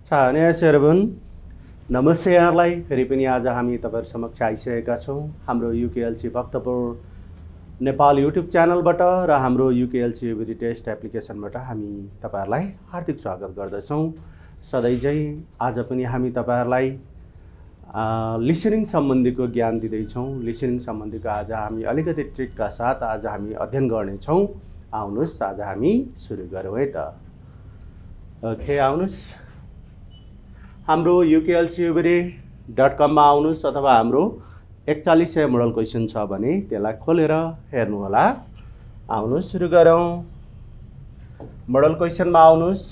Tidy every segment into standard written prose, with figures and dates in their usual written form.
안녕하세요 여러분. नमस्ते यहाँलाई फेरि पनि आज हामी तपाईहरु समक्ष आइसकेका छौं हाम्रो युकेएलसी भक्तपुर नेपाल युट्युब च्यानलबाट र हाम्रो युकेएलसी एभ्री टेस्ट एप्लिकेसनबाट हामी तपाईहरुलाई हार्दिक स्वागत गर्दछौं। सधैं चाहिँ आज पनि हामी तपाईहरुलाई लिसनिङ सम्बन्धीको ज्ञान दिँदै छौं। लिसनिङ सम्बन्धीको आज हामी अलिकति ट्रिकका साथ आज हामी अध्ययन गर्ने छौं। आउनुस् आज हामी सुरु गरौँ है त। ओके आउनुस् हाम्रो uklcevry.com मा आउनुस् अथवा हाम्रो 4100 मोडल क्वेशन छ भने त्यसलाई खोलेर हेर्नु होला। आउनुस् सुरु गरौँ। मोडल क्वेशनमा आउनुस्।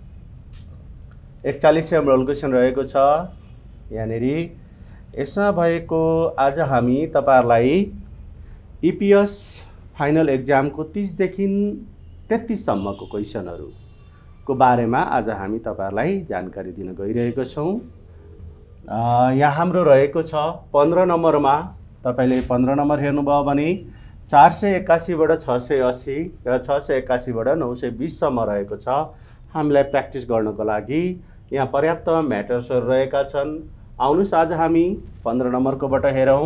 4100 मोडल क्वेशन रहेको छ यहाँनेरि। यसमा भएको आज हामी तपाईहरुलाई ईपीएस फाइनल एक्जामको 30 देखि 33 सम्मको क्वेशनहरु को बारेमा आज हामी तपाईहरुलाई जानकारी दिन गइरहेको छौं। यहाँ हाम्रो रहेको छ 15 नम्बरमा। तपाईले 15 नम्बर हेर्नुभयो भने 481 बाट 680 र 681 बाट 920 सम्म रहेको छ। हामीलाई प्र्याक्टिस गर्नको लागि यहाँ पर्याप्त म्याटर्सहरु रहेका छन्। आउनुस् आज हामी 15 नम्बरकोबाट हेरौं।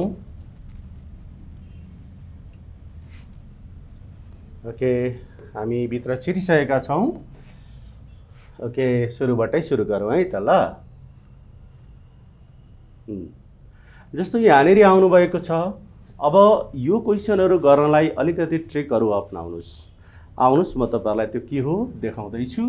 ओके हामी भित्र छिरिसकेका छौं। ओके सुरुबाटै सुरु गरौँ है त ल। जस्तो यहाँनेरि आउनु भएको छ। अब यो क्वेशनहरु गर्नलाई अलिकति ट्रिकहरु अपनाउनुस्। आउनुस् म तपाईहरुलाई त्यो के हो देखाउँदै छु।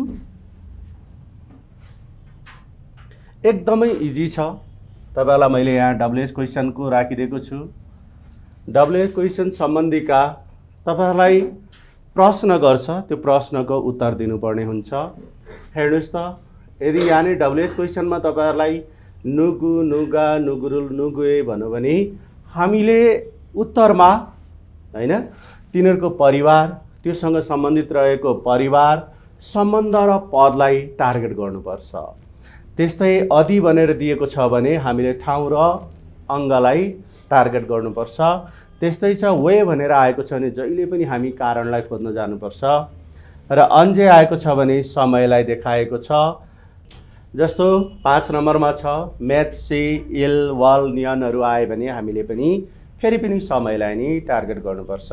एकदमै इजी छ। तपाईहरुलाई मैले यहाँ डब्ल्युएच क्वेशनको राखिदिएको छु। डब्ल्युएच क्वेशन सम्बन्धीका तपाईहरुलाई प्रश्न गर्छ, त्यो प्रश्नको उत्तर दिनुपर्ने हुन्छ। हेर्नुस् त, यदि यहाँ डब्ल्युएच क्वेशनमा तपाईहरुलाई नुगु नुगा नुगुरुल नुगुए भन्नु भने हामीले उत्तरमा हैन तिनीहरुको परिवार, त्योसँग सम्बन्धित रहेको परिवार, सम्बन्ध र पदलाई टार्गेट गर्नुपर्छ। त्यस्तै अधि भनेर दिएको छ भने हामीले ठाउँ र अङ्गलाई टार्गेट गर्नुपर्छ। त्यस्तै छ वे भनेर आएको छ भने जहिले पनि हामी कारणलाई खोज्न जानुपर्छ। र अन्जे आएको छ भने समयलाई देखाएको छ। जस्तो 5 नम्बरमा छ मेथ सी इल वल नियनहरु आए भने हामीले पनि फेरि पनि समयलाई नि टार्गेट गर्नुपर्छ।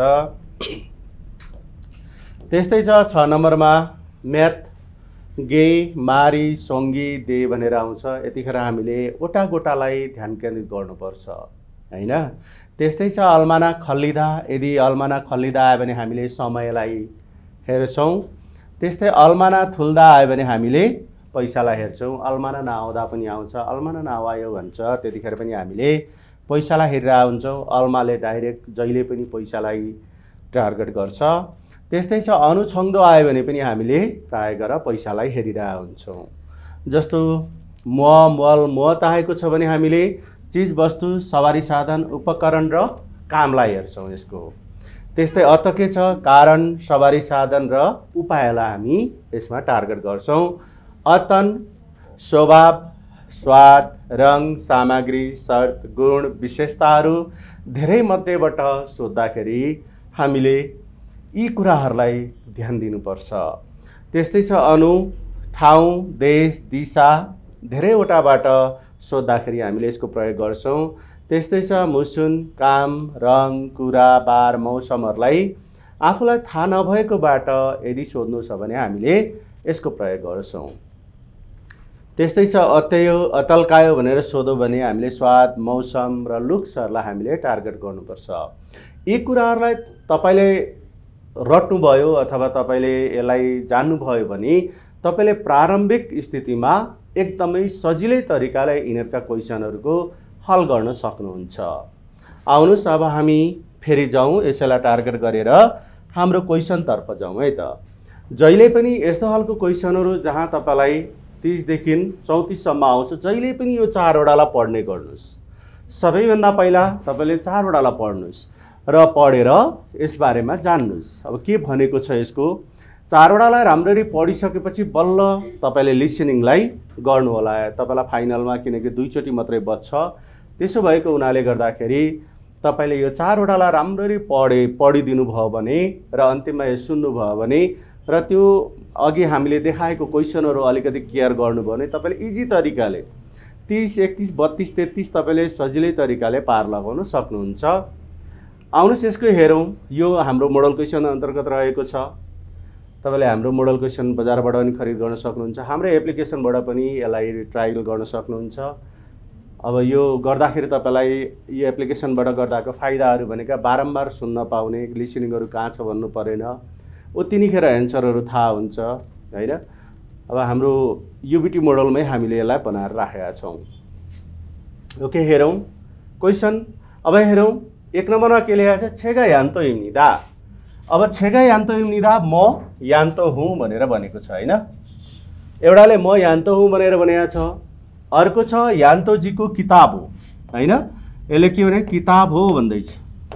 त्यस्तै छ 6 नम्बरमा मेथ गे मारी सोंगी दे भनेर आउँछ। यतिखेर हामीले ओटा गोटालाई ध्यान केन्द्रित गर्नुपर्छ हैन। त्यस्तै छ अलमाना खल्लिदा, यदि अलमाना खल्लिदा आयो भने हामीले समयलाई हेर्छौं। त्यस्तै अलमाना थुल्दा आयो भने हामीले पैसालाई हेर्छौं। अलमाना नआउँदा पनि आउँछ, अलमाना नआयो भन्छ त्यतिखेर पनि हामीले पैसालाई हेरेर हुन्छौं। अलमाले डाइरेक्ट जहिले पनि पैसालाई टार्गेट गर्छ। त्यस्तै छ अनुछंदो आयो भने पनि हामीले प्राय गरेर पैसालाई हेरिरा हुन्छौं। जस्तो म मल म आएको छ भने हामीले चीज वस्तु सवारी साधन उपकरण र कामलाई हेर्छौं यसको। त्यस्तै अतके छ कारण सवारी साधन र उपायलाई हामी यसमा टार्गेट गर्छौं। अतन स्वभाव स्वाद रंग सामग्री शर्त गुण विशेषताहरू धेरै मध्येबाट सोध्दाखेरि हामीले यी कुराहरूलाई ध्यान दिनुपर्छ। त्यस्तै छ अनु ठाउँ देश दिशा धेरैवटाबाट सोध्दाखेरि हामीले यसको प्रयोग गर्छौं। त्यस्तै छ मुसुन काम रङ कुरा बार मौसमहरुलाई आफूलाई थाहा नभएकोबाट यदि सोध्नु छ भने हामीले यसको प्रयोग गर्छौं। त्यस्तै छ अत्ययो अतल्कायो भनेर सोध्यो भने हामीले स्वाद मौसम र लुक्सहरुलाई हामीले टार्गेट गर्नुपर्छ। यी कुराहरुलाई तपाईले रट्नु भयो अथवा तपाईले यसलाई जान्नु भयो भने तपाईले प्रारम्भिक स्थितिमा एकदमै सजिलै तरिकाले यिनीहरुका क्वेशनहरुको हल गर्न सक्नुहुन्छ। आउनुस् अब हामी फेरि जाउँ यसैलाई टार्गेट गरेर हाम्रो क्वेशन तर्फ जाउँ है त। जहिले पनि यस्तो खालको क्वेशनहरु जहाँ तपाईलाई 30 देखि 34 सम्म आउँछ जहिले पनि यो 4 वटालाई पढ्ने गर्नुस्। सबैभन्दा पहिला तपाईले 4 वटालाई पढ्नुस् र पढेर यस बारेमा जान्नुस्। अब के भनेको छ यसको 4 वटालाई राम्ररी पढिसकेपछि बल्ल तपाईले लिसनिङलाई गर्नु होला। तपाईलाई फाइनलमा किनकि 2 चोटी मात्रै बच्छ। त्यसो भएको हुनाले गर्दाखेरि तपाईले यो 4 वटालाई राम्ररी पढिदिनु भयो भने र अन्तिममा यो सुन्नु भयो भने र त्यो अघि हामीले देखाएको क्वेसनहरू अलिकति केयर गर्नुभयो भने तपाईँले इजी तरिकाले 30, 31, 32, 33 तपाईँले सजिलै तरिकाले पार लगाउन सक्नुहुन्छ। आउनुहोस् यसको हेरौँ। यो हाम्रो मोडल क्वेसन अन्तर्गत रहेको छ। तपाईँले हाम्रो मोडल क्वेसन बजारबाट पनि खरिद गर्न सक्नुहुन्छ, हाम्रो एप्लिकेसनबाट पनि यसलाई ट्रायल गर्न सक्नुहुन्छ। अब यो गर्दाखेरि तपाईँलाई यो एप्लिकेसनबाट गर्दाको फाइदाहरू भनेका बारम्बार सुन्न पाउने, लिसनिङहरू कहाँ छ भन्नु परेन, उतिनीखेर एन्सरहरू थाहा हुन्छ हैन। अब हाम्रो युबिटी मोडलमै हामीले यसलाई बनाएर राखेका छौँ। ओके, हेरौँ क्वेसन। अब हेरौँ 1 नम्बरमा के लेखेको छ, छेगा यान्तो हिँड्दा। अब छेगा यान्तो हिँड्दा म यान्तो हुँ भनेर भनेको छ हैन। एउटाले म यान्तो हुँ भनेर भनेको छ, अर्को छ यान्तोजीको किताब हो हैन। यसले के भने किताब हो भन्दैछ।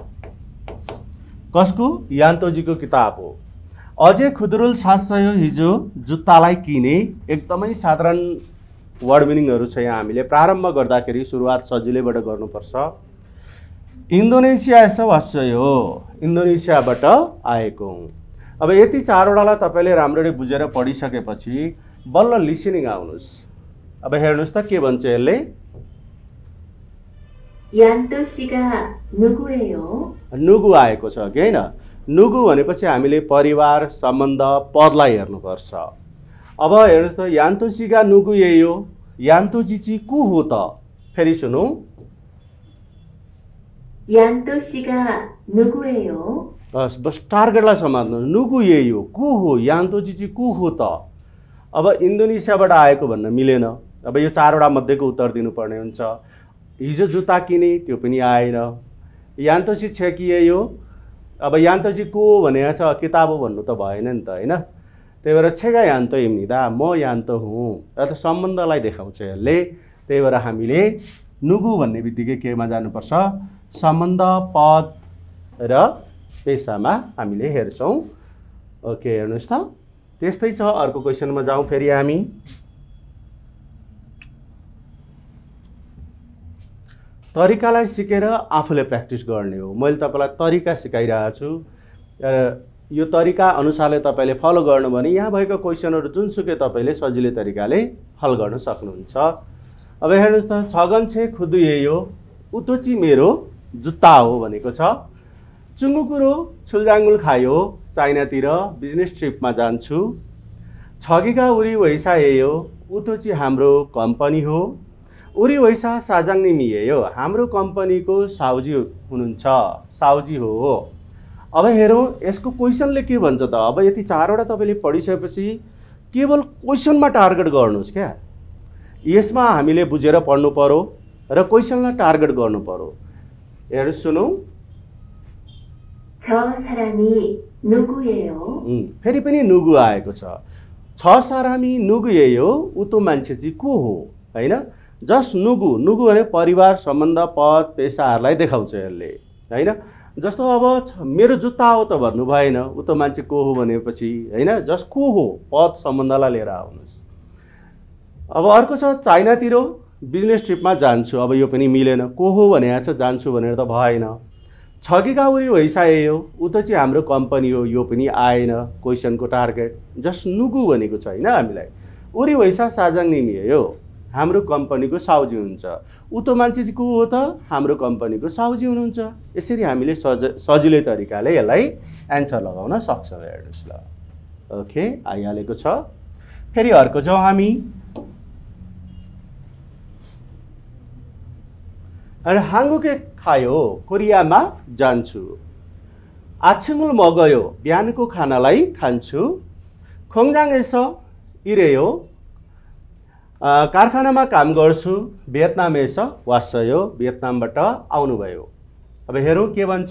कसको? यान्तोजीको किताब हो। अझै खुदरुल सासयो हिजो जुत्तालाई किने। एकदमै साधारण वर्ड मिनिङहरू छ यहाँ। हामीले प्रारम्भ गर्दाखेरि सुरुवात सजिलैबाट गर्नुपर्छ। इन्डोनेसिया यसो वास्यो, इन्डोनेसियाबाट आएको हुँ। अब यति 4वटालाई तपाईँले राम्ररी बुझेर पढिसकेपछि बल्ल लिसनिङ आउनुहोस्। अब हेर्नुहोस् त के भन्छ यसले। यान्तो 씨가 누구예요? नुगु आएको छ कि हैन। नुगु भनेपछि हामीले परिवार, सम्बन्ध, पदलाई हेर्नुपर्छ। अब हेर्नुहोस् त यान्तो 씨가 누구예요? यान्तोजी चाहिँ को हो त? फेरि सुनौ। यान्तो 씨가 누구예요? बस टार्गेटलाई समात्नु। 누구예요? को हो? यान्तोजी चाहिँ को हो त? अब इन्डोनेसियाबाट आएको भन्न मिलेन। अब यो 4वटा मध्येको उत्तर दिनुपर्ने हुन्छ। हिजो जुत्ता किने, त्यो पनि आएन। यान्तोजी छेकियो। अब यान्तोजी को भनेको छ, किताब हो भन्नु त भएन नि त हैन। त्यही भएर छेगा यान्तो हिँड्दा म यान्तो हुँ। त सम्बन्धलाई देखाउँछ यसले। त्यही भएर हामीले नुगु भन्ने बित्तिकै केमा जानुपर्छ, सम्बन्ध, पद र पेशामा हामीले हेर्छौँ। ओके, हेर्नुहोस् त त्यस्तै छ। अर्को क्वेसनमा जाउँ फेरि हामी। तरिकालाई सिकेर आफूले प्र्याक्टिस गर्ने हो। मैले तपाईँलाई तरिका सिकाइरहेको छु र यो तरिका अनुसारले तपाईँले फलो गर्नु भने यहाँ भएको क्वेसनहरू जुनसुकै तपाईँले सजिलै तरिकाले हल गर्न सक्नुहुन्छ। अब हेर्नुहोस् त, छगन्छे खुदुएयो, उतोची मेरो जुत्ता हो भनेको छ। चुङ्गुकुरो छुलजाङ्गुल खायो, चाइनातिर बिजनेस ट्रिपमा जान्छु। छगीका उरी वैसा हेयो, उतोची हाम्रो कम्पनी हो। उरी वैसा साजाङ्नी मियो, हाम्रो कम्पनीको साउजी हुनुहुन्छ, साउजी हो। अब हेरौँ यसको क्वेसनले के भन्छ त। अब यति 4वटा तपाईँले पढिसकेपछि केवल क्वेसनमा टार्गेट गर्नुहोस् क्या। यसमा हामीले बुझेर पढ्नु पर्यो र क्वेसनलाई टार्गेट गर्नु पर्यो। हेर्नु सुनौ। 저 사람이 누구예요? फेरि पनि नुगु आएको छ। छ सारामी नुगुएयो, उतो मान्छे चाहिँ को हो हैन। जस्ट नुगु, नुगु भने परिवार, सम्बन्ध, पद, पेसाहरूलाई देखाउँछ यसले हैन। जस्तो अब मेरो जुत्ता हो त भन्नु भएन, उतो मान्छे को हो भनेपछि हैन। जस्ट को हो, पद, सम्बन्धलाई लिएर आउनुहोस्। अब अर्को छ चाइनातिर बिजनेस ट्रिपमा जान्छु। अब यो पनि मिलेन। को हो भनेको छ, जान्छु भनेर त भएन। छगीका उरी वैसायो, उतो चाहिँ हाम्रो कम्पनी हो, यो पनि आएन क्वेसनको टार्गेट। जस्ट नुगु भनेको छ हैन हामीलाई। उरी वैसा साजाङ निमियो, हाम्रो कम्पनीको साउजी हुन्छ। उतो मान्छे चाहिँ को हो त, हाम्रो कम्पनीको साउजी हुनुहुन्छ। यसरी हामीले सजिलै तरिकाले यसलाई एन्सर लगाउन सक्छौँ। हेर्नुहोस् ल। ओके, आइहालेको छ। फेरि अर्को जाउँ हामी। अरे हाङ्गुके खायो, कोरियामा जान्छु। आछिमुल मगयो, बिहानको खानालाई खान्छु। खोङजाङ यसो इरेयो, कारखानामा काम गर्छु। भियतनाम यसो वासयो, भियतनामबाट आउनुभयो। अब हेरौँ के भन्छ।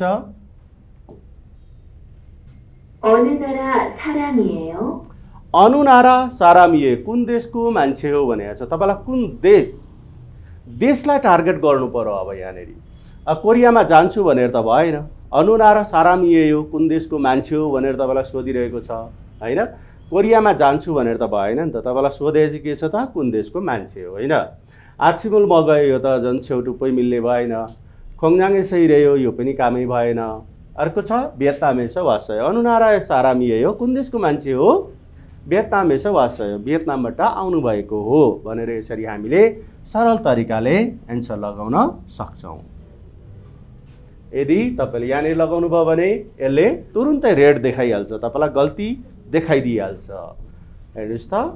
어느 나라 사람이에요? अनु नारा सारामिए, कुन देशको मान्छे हो भनेको छ। तपाईँलाई कुन देशलाई टार्गेट गर्नु पर्यो। अब यहाँनिर कोरियामा जान्छु भनेर त भएन। अनु नारा सारामिए हो, कुन देशको मान्छे हो भनेर तपाईँलाई सोधिरहेको छ हैन। कोरियामा जान्छु भनेर त भएन नि त। तपाईँलाई सोधे चाहिँ के छ त, कुन देशको मान्छे हो हैन। आछिमुल मगयो, यो त झन् छेउटुप्पै मिल्ने भएन। खोङजाङ यसै रह्यो, यो पनि कामै भएन। अर्को छ भियतनामेस वासय अनुनाराय सारामिएयो कुन देशको मान्छे हो भियतनामेस वासय भियतनामबाट आउनुभएको हो भनेर यसरी हामीले सरल तरिकाले एन्सर लगाउन सक्छौँ। यदि तपाईँले यहाँनिर लगाउनु भयो भने यसले तुरुन्तै रेड देखाइहाल्छ तपाईँलाई गल्ती देखाइदिइहाल्छ हेर्नुहोस् त।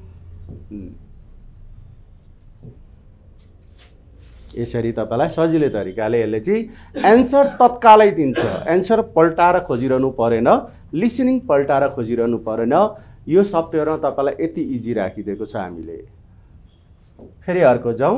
यसरी तपाईँलाई सजिलै तरिकाले यसले चाहिँ एन्सर तत्कालै दिन्छ। एन्सर पल्टाएर खोजिरहनु परेन लिसनिङ पल्टाएर खोजिरहनु परेन। यो सफ्टवेयरमा तपाईँलाई यति इजी राखिदिएको छ हामीले। फेरि अर्को जाउँ।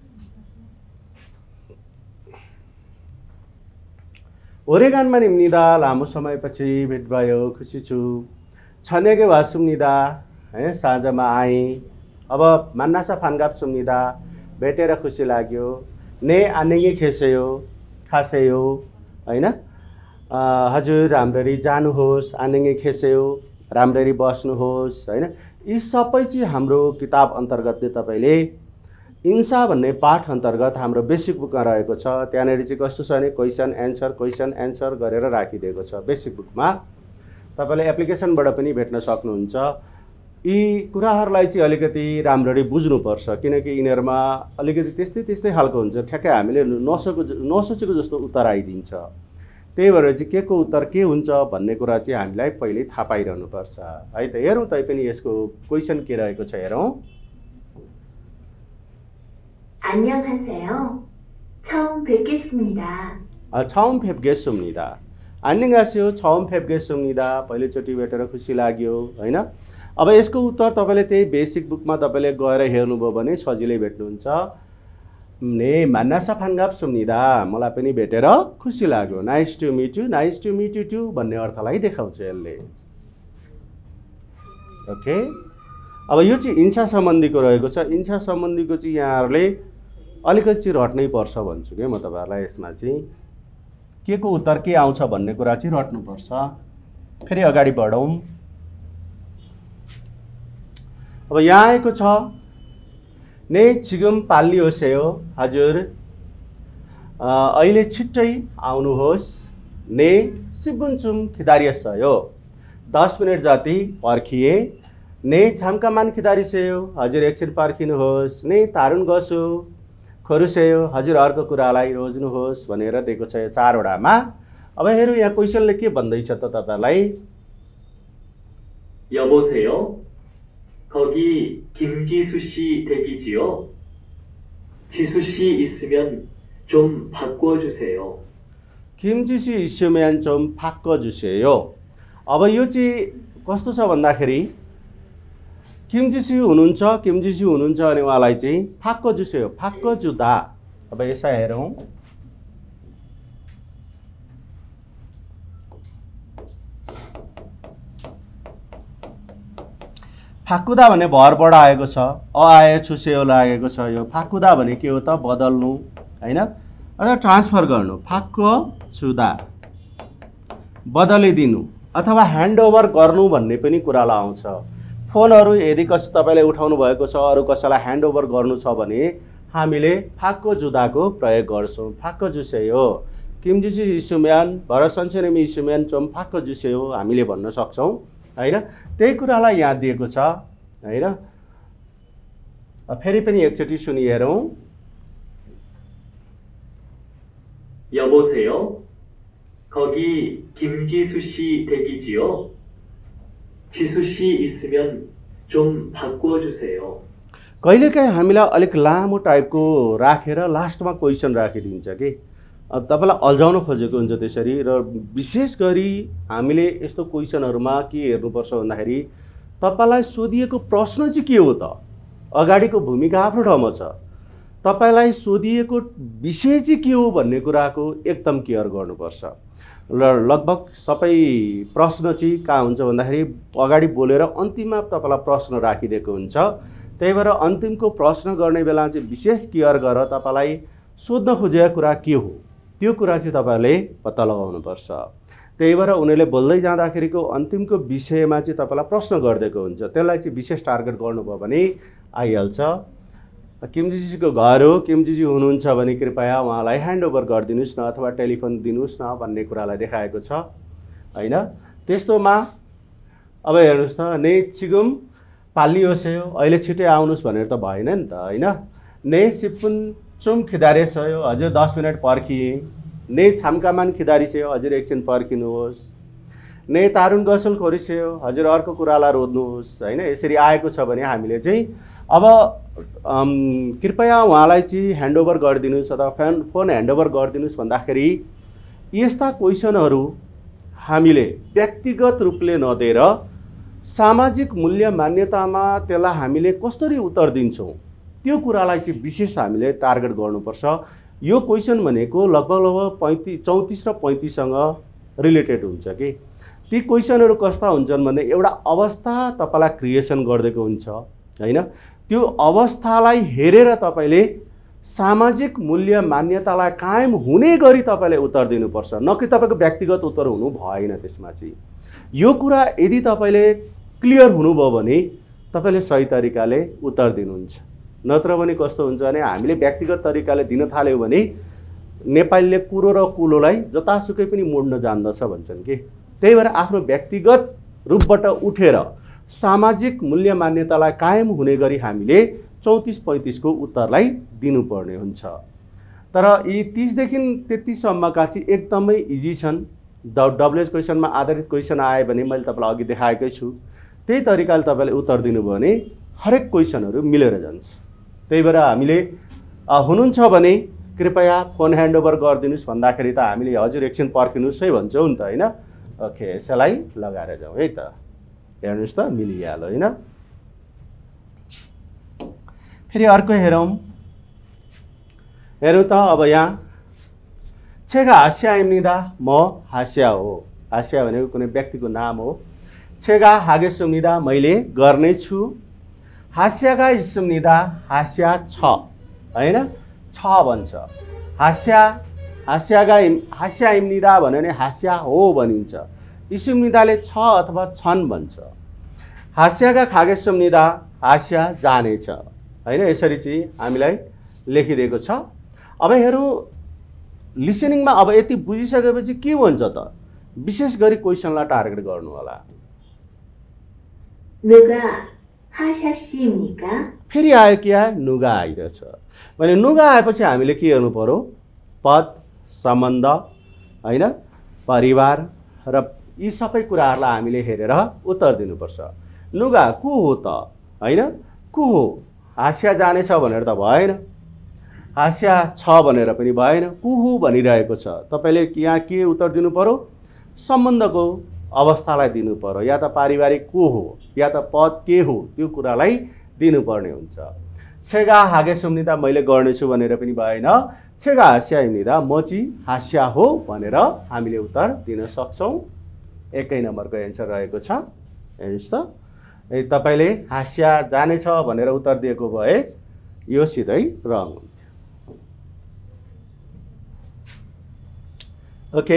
ओरेगानमा निम्निदा लामो समयपछि भेट भयो खुसी छु छनेके वा सुम्निदा है साँझमा आएँ अब मान्नासा फान्गाप सुम्निदा भेटेर खुसी लाग्यो ने आनेगी खेसेयो खासेयो हैन हजुर राम्ररी जानुहोस् आनेगी खेसेयो राम्ररी बस्नुहोस् हैन। यी सबै चाहिँ हाम्रो किताब अन्तर्गतले तपाईँले इन्सा भन्ने पाठ अन्तर्गत हाम्रो बेसिक बुकमा रहेको छ। त्यहाँनिर चाहिँ कस्तो छ भने क्वेसन एन्सर गरेर राखिदिएको छ। बेसिक बुकमा तपाईँले एप्लिकेसनबाट पनि भेट्न सक्नुहुन्छ। यी कुराहरूलाई चाहिँ अलिकति राम्ररी बुझ्नुपर्छ किनकि यिनीहरूमा अलिकति त्यस्तै खालको हुन्छ ठ्याक्कै हामीले नसोचेको जस्तो उत्तर आइदिन्छ। त्यही भएर चाहिँ के को उत्तर के हुन्छ भन्ने कुरा चाहिँ हामीलाई पहिले थाहा पाइरहनुपर्छ है त। हेरौँ तैपनि यसको क्वेसन के रहेको छ हेरौँ। 안녕하세요. 처음 뵙겠습니다. 처음 뵙겠습니다. 안녕하세요. 처음 뵙겠습니다. पहिलोचोटि भेटेर खुसी लाग्यो हैन। अब यसको उत्तर तपाईँले त्यही बेसिक बुकमा तपाईँले गएर हेर्नुभयो भने सजिलै भेट्नुहुन्छ। ने मान्नासा फान्गाप सुम्निदा मलाई पनि भेटेर खुसी लाग्यो nice to meet you too भन्ने अर्थलाई देखाउँछ यसले। ओके अब यो चाहिँ इन्सा सम्बन्धीको रहेको छ। इन्सा सम्बन्धीको चाहिँ यहाँहरूले अलिकति चाहिँ रट्नै पर्छ भन्छु कि म तपाईँहरूलाई। यसमा चाहिँ के को उत्तर के आउँछ भन्ने कुरा चाहिँ रट्नुपर्छ। फेरि अगाडि बढौँ। अब यहाँ आएको छ ने छिगुम पालियोसेयो हजुर अहिले छिट्टै आउनुहोस् ने सिबुन्चुम खिदारियसयो 10 मिनट जति पर्खिए ने छामकामान खिदारिसेयो हजुर एकछिन पर्खिनुहोस् ने तारुन गसु खोरुसेयो हजुर अर्को कुरालाई रोज्नुहोस् भनेर दिएको छ यो 4 वटामा। अब हेरौँ यहाँ क्वेसनले के भन्दैछ त तपाईलाई। 여보세요? 거기 김지수 씨 댁이지요? 지수 씨 있으면 좀 바꿔주세요. 김지수 있으면 좀 바꿔주세요. अब यो चाहिँ कस्तो छ भन्दाखेरि 김지수 हुनुहुन्छ अनि उहाँलाई चाहिँ 바꿔주세요 바꿔주다। अब यसलाई हेरौँ। फाकुदा भन्ने भरबाट आएको छ आए छुसेयो लागेको छ। यो फाकुदा भने के हो त बदल्नु हैन अथवा ट्रान्सफर गर्नु। फाक्कुदा बदलिदिनु अथवा ह्यान्डओभर गर्नु भन्ने पनि कुरालाई आउँछ। फोनहरू यदि तपाईँले उठाउनु भएको छ अरू कसैलाई ह्यान्डओभर गर्नु छ भने हामीले फाक्कुजुदाको प्रयोग गर्छौँ। फाक्कुजुसेयो किमजिसु इसुम्यान भरसन्सेनेमी इसुम्यान चोम फाक्कुजुसेयो हामीले भन्न सक्छौँ हैन। त्यही कुरालाई यहाँ दिएको छ हैन। फेरि पनि एकचोटि सुनि हेरौँ। 여보세요? 거기 김지수 씨 댁이지요? 지수 씨 있으면 좀 바꿔주세요. कहिलेकाहीँ हामीलाई अलिक लामो टाइपको राखेर लास्टमा क्वेसन राखिदिन्छ कि तपाईलाई अल्झाउन खोजेको हुन्छ त्यसरी। र विशेष गरी हामीले यस्तो क्वेसनहरुमा के हेर्नुपर्छ भन्दाखेरि तपाईलाई सोधिएको प्रश्न चाहिँ के हो त, अगाडिको भूमिका आफ्नो ठाउँमा छ, तपाईलाई सोधिएको विषय चाहिँ के हो भन्ने कुराको एकदम केयर गर्नुपर्छ। लगभग सबै प्रश्न चाहिँ कहाँ हुन्छ भन्दाखेरि अगाडि बोलेर अन्तिममा तपाईलाई प्रश्न राखिदिएको हुन्छ। त्यही भएर अन्तिमको प्रश्न गर्ने बेला चाहिँ विशेष केयर गरेर तपाईलाई सोध्न खोजेको कुरा के हो त्यो कुरा चाहिँ तपाईले पत्ता लगाउनुपर्छ। त्यही भएर उनीहरूले बोल्दै जाँदाखेरिको अन्तिमको विषयमा चाहिँ तपाईलाई प्रश्न गरिदिएको हुन्छ, त्यसलाई चाहिँ विशेष टार्गेट गर्नुभयो भने आइहाल्छ। किमजीजीको घर हो, किमजीजी हुनुहुन्छ भने कृपया उहाँलाई ह्यान्डओभर गरिदिनुहोस् न अथवा टेलिफोन दिनुहोस् न भन्ने कुरालाई देखाएको छ हैन। त्यस्तोमा अब हेर्नुहोस् त ने चिगुम पालियोस्यो अहिले छिटै आउनुहोस् भनेर त भएन नि त हैन। ने सिपुन चुम खिदारेसयो हजुर 10 मिनट पर्खिए। ने छामकामान खिदारिस्यो हजुर एकछिन पर्खिनुहोस्। ने तारुन गसुल खोरिस्यो हजुर अर्को कुरालाई रोज्नुहोस् हैन। यसरी आएको छ भने हामीले चाहिँ अब कृपया उहाँलाई चाहिँ ह्यान्डओभर गरिदिनुहोस् अथवा फोन ह्यान्डओभर गरिदिनुहोस् भन्दाखेरि यस्ता क्वेसनहरू हामीले व्यक्तिगत रूपले नदिएर सामाजिक मूल्य मान्यतामा त्यसलाई हामीले कसरी उत्तर दिन्छौँ त्यो कुरालाई चाहिँ विशेष हामीले टार्गेट गर्नुपर्छ। यो क्वेसन भनेको लगभग 34 र 35 सँग रिलेटेड हुन्छ कि ती क्वेसनहरू कस्ता हुन्छन् भने एउटा अवस्था तपाईलाई क्रिएसन गरिदिएको हुन्छ हैन। त्यो अवस्थालाई हेरेर तपाईले सामाजिक मूल्य मान्यतालाई कायम हुने गरी तपाईले उत्तर दिनुपर्छ, न कि तपाईको व्यक्तिगत उत्तर हुनु भएन। त्यसमा चाहिँ यो कुरा यदि तपाईले क्लियर हुनुभयो भने तपाईले सही तरिकाले उत्तर दिनुहुन्छ। नत्र भने कस्तो हुन्छ भने हामीले व्यक्तिगत तरिकाले दिन थाल्यौं भने नेपालीले कुरो र कुलोलाई जतासुकै पनि मोड्न जान्दछ भन्छन् कि। त्यही भएर आफ्नो व्यक्तिगत रूपबाट उठेर सामाजिक मूल्य मान्यतालाई कायम हुने गरी हामीले 34-35 को उत्तरलाई दिनुपर्ने हुन्छ। तर यी 30 देखि 33 सम्मका चाहिँ एकदमै इजी छन्। डब्ल्युएच क्वेसनमा आधारित क्वेसन आए भने मैले तपाईलाई अघि देखाएकै छु त्यही तरिकाले तपाईले उत्तर दिनुभयो भने हरेक क्वेसनहरू मिलेर जान्छ। त्यही भएर हामीले हुनुहुन्छ भने कृपया फोन ह्यान्डओभर गरिदिनुहोस् भन्दाखेरि त हामीले हजुर एकछिन पर्खिनुहोस् है भन्छौँ नि त हैन। ओके यसलाई लगाएर जाउँ है त। हेर्नुहोस् त मिलिहाल्यो हैन। फेरि अर्को हेरौँ त अब यहाँ छेगा हास्या입니다 म हास्या हो। हास्या भनेको कुनै व्यक्तिको नाम हो। छेगा 하겠습니다 मैले गर्ने छु। हास्या가 있습니다 हास्या छ हैन छ भन्छ। हास्या입니다 भन्यो भने हास्या हो भनिन्छ। 있습니다ले छ अथवा छन् भन्छ। हास्या가 가겠습니다 हास्या जानेछ हैन। यसरी चाहिँ हामीलाई लेखिदिएको छ। अब हेरौँ लिसनिङमा अब यति बुझिसकेपछि के भन्छ त विशेष गरी क्वेसनलाई टार्गेट गर्नु होला। 누가 하셨습니까? फेरि आयो के आयो नुगा आइरहेछ भने नुगा आएपछि हामीले के हेर्नु पर्यो पद सम्बन्ध हैन परिवार र यी सबै कुराहरूलाई हामीले हेरेर उत्तर दिनुपर्छ। नुगा को हो त हैन को हो। हास्या जानेछ भनेर त भएन, हास्या छ भनेर पनि भएन, को हो भनिरहेको छ। तपाईले यहाँ के उत्तर दिनु पर्यो सम्बन्धको अवस्थालाई दिनु पर्यो या त पारिवारिक को हो या त पद के हो त्यो कुरालाई दिनुपर्ने हुन्छ। छेगा 하겠습니다 मैले गर्नेछु भनेर पनि भएन। छेगा हास्या입니다 म चाहिँ हास्या हो भनेर हामीले उत्तर दिन सक्छौं। एकै नम्बरको एन्सर रहेको छ। हेर्नुस् त तपाईले हास्या जानेछ भनेर उत्तर दिएको भए यो सिधै रङ हुन्थ्यो। ओके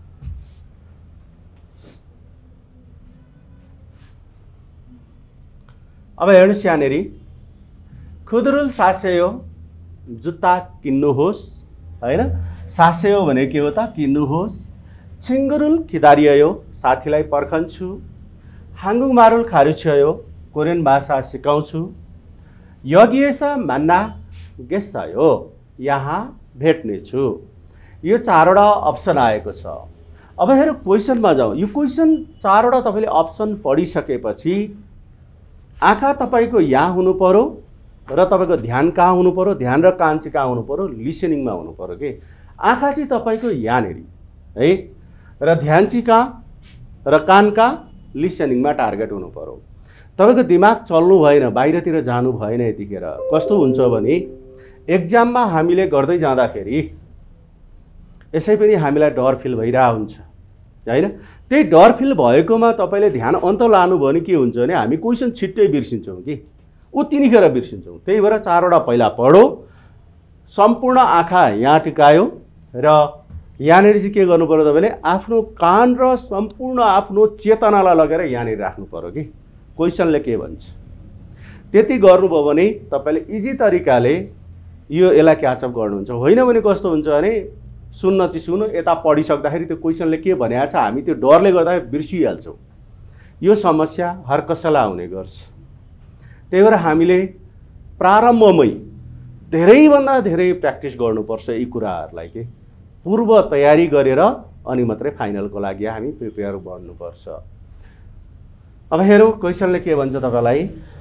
अब हेर्नुस् यहाँनेरि खुदरुल सासेयो जुत्ता किन्नुहोस् हैन। सासेयो भने के हो त किन्नुहोस्। छिङ्गुरुल खिदारियो साथीलाई पर्खन्छु। हाङ्गुङ मारुल खारुछयो कोरियन भाषा सिकाउँछु। यगिएसा मान्ना गेसायो यहाँ भेट्नेछु। यो चारवटा अप्सन आएको छ। अब हेरौँ क्वेसनमा जाउँ। यो क्वेसन चारवटा तपाईले अप्सन पढिसकेपछि आँखा तपाईको यहाँ हुनु पर्यो र तपाईको ध्यान कहाँ हुनु पर्यो, ध्यान र कान चाहिँ कहाँ हुनु पर्यो लिसनिङमा हुनु पर्यो के। आँखा चाहिँ तपाईको यहाँनेरि है र ध्यान चाहिँ कहाँ र कान कहाँ लिसनिङमा टार्गेट हुनु पर्यो। तपाईको दिमाग चल्नु भएन, बाहिरतिर जानु भएन। यतिखेर कस्तो हुन्छ भने एक्जाममा हामीले गर्दै जाँदाखेरि यसै पनि हामीलाई डर फिल भइरहेको हुन्छ हैन। त्यही डर फिल भएकोमा तपाईले ध्यान अन्त लानु भयो भने के हुन्छ भने हामी क्वेसन छिट्टै बिर्सिन्छौँ कि उत्तिनिखेर बिर्सिन्छौँ। त्यही भएर चारवटा पहिला पढो, सम्पूर्ण आँखा यहाँ टिकायो र यहाँनिर चाहिँ के गर्नु पर्यो तपाईले आफ्नो कान र सम्पूर्ण आफ्नो चेतनालाई लगेर यहाँनिर राख्नु पर्यो कि क्वेसनले के भन्छ। त्यति गर्नुभयो भने तपाईँले इजी तरिकाले यसलाई क्याचअप गर्नुहुन्छ। होइन भने कस्तो हुन्छ भने सुन्न चिसुनु यता पढिसक्दाखेरि त्यो क्वेसनले के भनेको छ हामी त्यो डरले गर्दा बिर्सिहाल्छौँ। यो समस्या हर कसैलाई आउने गर्छ। त्यही भएर हामीले प्रारम्भमै धेरैभन्दा धेरै प्र्याक्टिस गर्नुपर्छ यी कुराहरूलाई के पूर्व तयारी गरेर अनि मात्रै फाइनलको लागि हामी प्रिपेयर गर्नुपर्छ। अब हेरौँ क्वेसनले के भन्छ तपाईँलाई।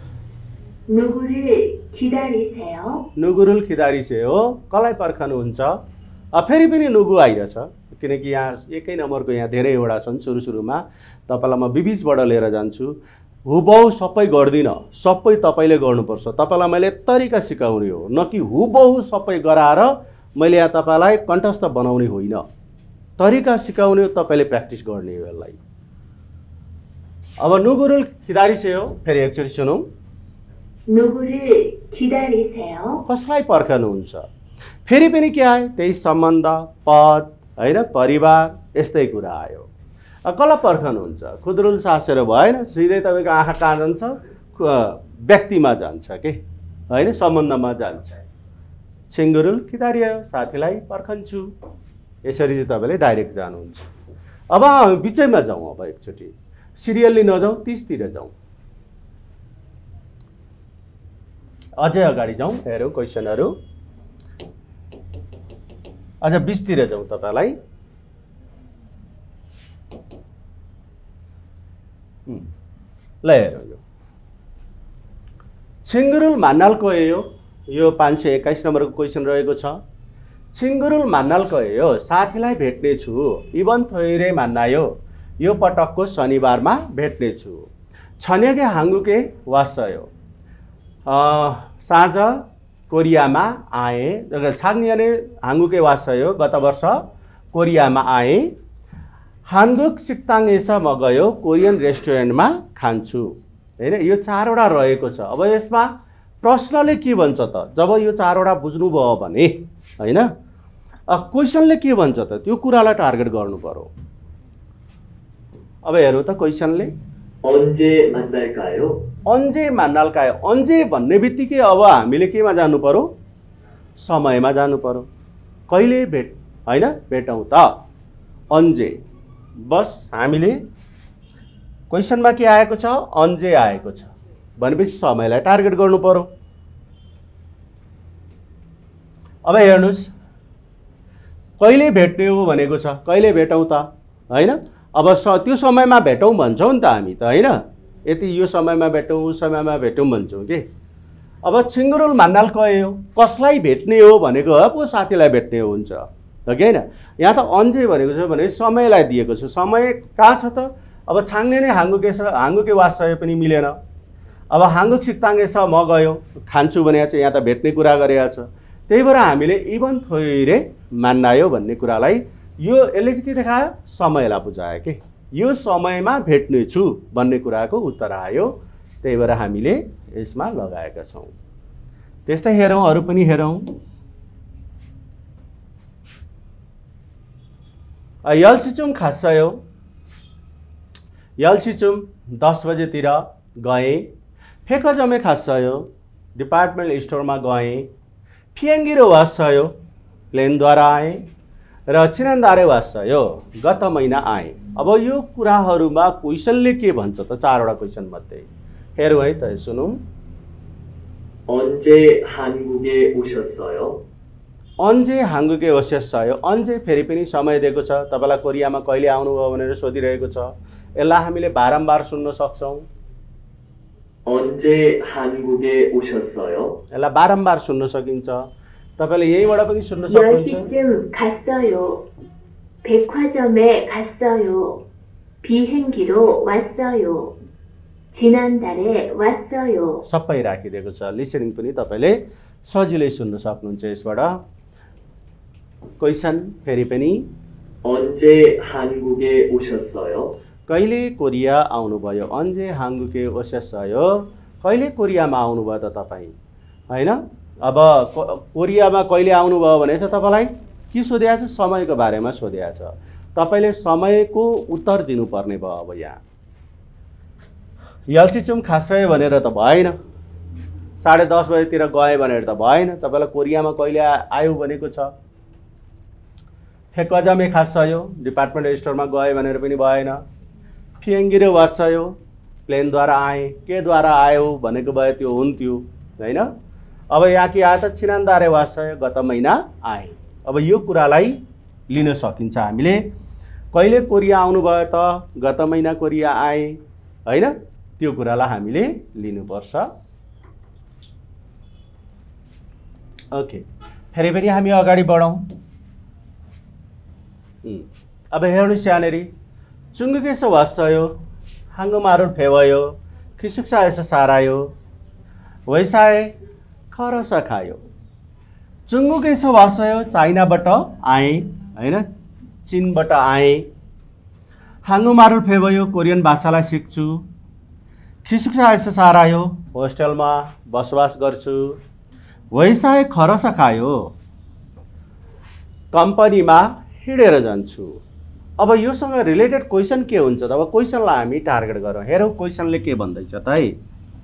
누구를 기다리세요? 누구를 기다리세요? कसलाई पर्खनुहुन्छ? फेरि पनि नुगु आइरहेछ किनकि यहाँ एकै नम्बरको यहाँ धेरैवटा छन्। सुरुमा तपाईँलाई म बिबिचबाट लिएर जान्छु। हुबहु सबै गर्दिनँ, सबै तपाईँले गर्नुपर्छ। तपाईँलाई मैले तरिका सिकाउने हो, न कि हुबहु सबै गराएर मैले यहाँ तपाईँलाई कण्ठस्थ बनाउने होइन। तरिका सिकाउने हो, तपाईँले प्र्याक्टिस गर्ने हो यसलाई। अब 누구를 기다리세요? फेरि एकचोटि सुनौँ। 누구를 기다리세요? कसलाई पर्खनुहुन्छ? फेरि पनि के आयो? त्यही सम्बन्ध, पद, होइन, परिवार यस्तै कुरा आयो। कसलाई पर्खनुहुन्छ? खुद्रुल सासेर भएन, सिधै तपाईँको आँखा कहाँ जान्छ? व्यक्तिमा जान्छ के होइन, सम्बन्धमा जान्छ। छिङ्गुरुल किदारियो, साथीलाई पर्खन्छु। यसरी चाहिँ तपाईँले डाइरेक्ट जानुहुन्छ। अब बिचैमा जाउँ। अब एकचोटि सिरियल्ली नजाउँ, 30तिर जाउँ, अझै अगाडि जाउँ। हेरौँ क्वेसनहरू, अझ 20तिर जाउँ तपाईँलाई। ल हेरौँ, यो छिङ्गुरुल मान्नाल कोयो, यो 521 नम्बरको क्वेसन रहेको छ। छिङ्गुरुल मान्नाल कोयो, साथीलाई भेट्नेछु। इभन थोइरे मान्नायो, यो पटकको शनिबारमा भेट्नेछु। छन्यागे हाङ्गुके वासयो, साँझ कोरियामा आए। छाग्नियाने हाङ्गुके वासयो, गत वर्ष कोरियामा आए। हाङ्गुक सिक्ताङेसा म गयो, कोरियन रेस्टुरेन्टमा खान्छु। होइन, यो 4वटा रहेको छ। अब यसमा प्रश्नले के भन्छ त? जब यो 4वटा बुझ्नुभयो भने होइन, क्वेसनले के भन्छ त त्यो कुरालाई टार्गेट गर्नु पर्यो। अब हेरौँ त क्वेसनले। 언제 만날까요? अन्जे मान्नालकायो, अन्जे भन्ने बित्तिकै अब हामीले केमा जानु पर्यो? समयमा जानु पर्यो। कहिले होइन भेटौँ त? अन्जे। बस हामीले क्वेसनमा के आएको छ? अन्जे आएको छ भनेपछि समयलाई टार्गेट गर्नु पर्यो। अब हेर्नुहोस्, कहिले भेट्ने हो भनेको छ, कहिले भेटौँ त होइन। अब त्यो समयमा भेटौँ भन्छौँ नि त हामी त होइन, यति यो समयमा भेटौँ उस समयमा भेटौँ भन्छौँ कि। अब छिङ्गुरुल मान्नाल कयो, कसलाई भेट्ने हो भनेको हो, पो साथीलाई भेट्ने हो हुन्छ हो कि होइन। यहाँ त अन्जे भनेको छ भने समयलाई दिएको छ। समय कहाँ छ त? अब छाङ्ने नै हाङ्गुके वासय पनि मिलेन। अब हाङ्गुक सिक्ताङ्गेस म गयो, खान्छु भने चाहिँ यहाँ त भेट्ने कुरा गरेको छ। त्यही भएर हामीले इभन थोइरे मान्नायो भन्ने कुरालाई यो यसले चाहिँ के देखायो? समयलाई बुझायो कि यो समयमा भेट्ने छु भन्ने कुराको उत्तर आयो। त्यही भएर हामीले यसमा लगाएका छौँ। त्यस्तै हेरौँ, अरू पनि हेरौँ। यल्सिचुम खासयो, यल्सिचुम 10 बजेतिर गएँ। फेकजमे खासयो, डिपार्टमेन्ट स्टोरमा गएँ। फियङ्गिरो वासयो, प्लेनद्वारा आएँ। र छिनन्दारे वासयो, गत महिना आएँ। अब यो कुराहरूमा क्वेसनले के भन्छ त? 4वटा क्वेसन मध्ये हेरौँ है त, सुनौँ। 언제 한국에 오셨어요? अन्जे हाङ्गुके ओसेसयो, अन्जे फेरि पनि समय दिएको छ। तपाईँलाई कोरियामा कहिले आउनुभयो भनेर सोधिरहेको छ। यसलाई हामीले बारम्बार सुन्न सक्छौँ। 언제 한국에 오셨어요? यसलाई बारम्बार सुन्न सकिन्छ। तपाईँले यहीँबाट पनि सुन्न सक्नुहुन्छ। 10시쯤 갔어요. 백화점에 갔어요. 비행기로 왔어요. 지난달에 왔어요. सबै राखिदिएको छ। लिसनिङ पनि तपाईँले सजिलै सुन्न सक्नुहुन्छ यसबाट। क्वेसन फेरि पनि, 언제 한국에 오셨어요? कहिले कोरिया आउनुभयो? अन्जे हाङ्गुके ओसेसयो, कहिले कोरियामा आउनुभयो त तपाईँ होइन। अब कोरियामा कहिले आउनुभयो भने चाहिँ तपाईँलाई के सोधेको छ? समयको बारेमा सोधेको छ। तपाईँले समयको उत्तर दिनुपर्ने भयो। अब यहाँ यल्सिचुम खासयो भनेर त भएन, 10:30 बजेतिर गएँ भनेर त भएन। तपाईँलाई कोरियामा कहिले आयो भनेको छ। फेक्वाजामे खासयो डिपार्टमेन्ट स्टोरमा गएँ भनेर पनि भएन। फिएङ्गिरे वासयो प्लेनद्वारा आएँ, केद्वारा आयो भनेको भए त्यो हुन्थ्यो होइन। अब यहाँ के आयो त छिनान्दारे वासयो गत महिना आएँ। अब यो कुरालाई लिन सकिन्छ हामीले। कहिले कोरिया आउनुभयो त? गत महिना कोरिया आएँ होइन, त्यो कुरालाई हामीले लिनुपर्छ। ओके, फेरि पनि हामी अगाडि बढौँ। अब हेर्नुहोस् यहाँनिर चुङ्गुकेसो वासयो हाङ्गुमारुल फेवयो खिसुक्साएसो सारायो वैसाए खरस खायो। चुङ्गुकेसो वासयो चाइनाबाट आएँ होइन, चीनबाट आएँ। हाङ्गुमारुल फेवयो कोरियन भाषालाई सिक्छु। खिसुक्साएसो सारायो होस्टेलमा बसोबास गर्छु। वैसाए खरस खायो कम्पनीमा हिँडेर जान्छु। अब योसँग रिलेटेड क्वेसन के हुन्छ त? अब क्वेसनलाई हामी टार्गेट गरौँ। हेरौँ क्वेसनले के भन्दैछ त है।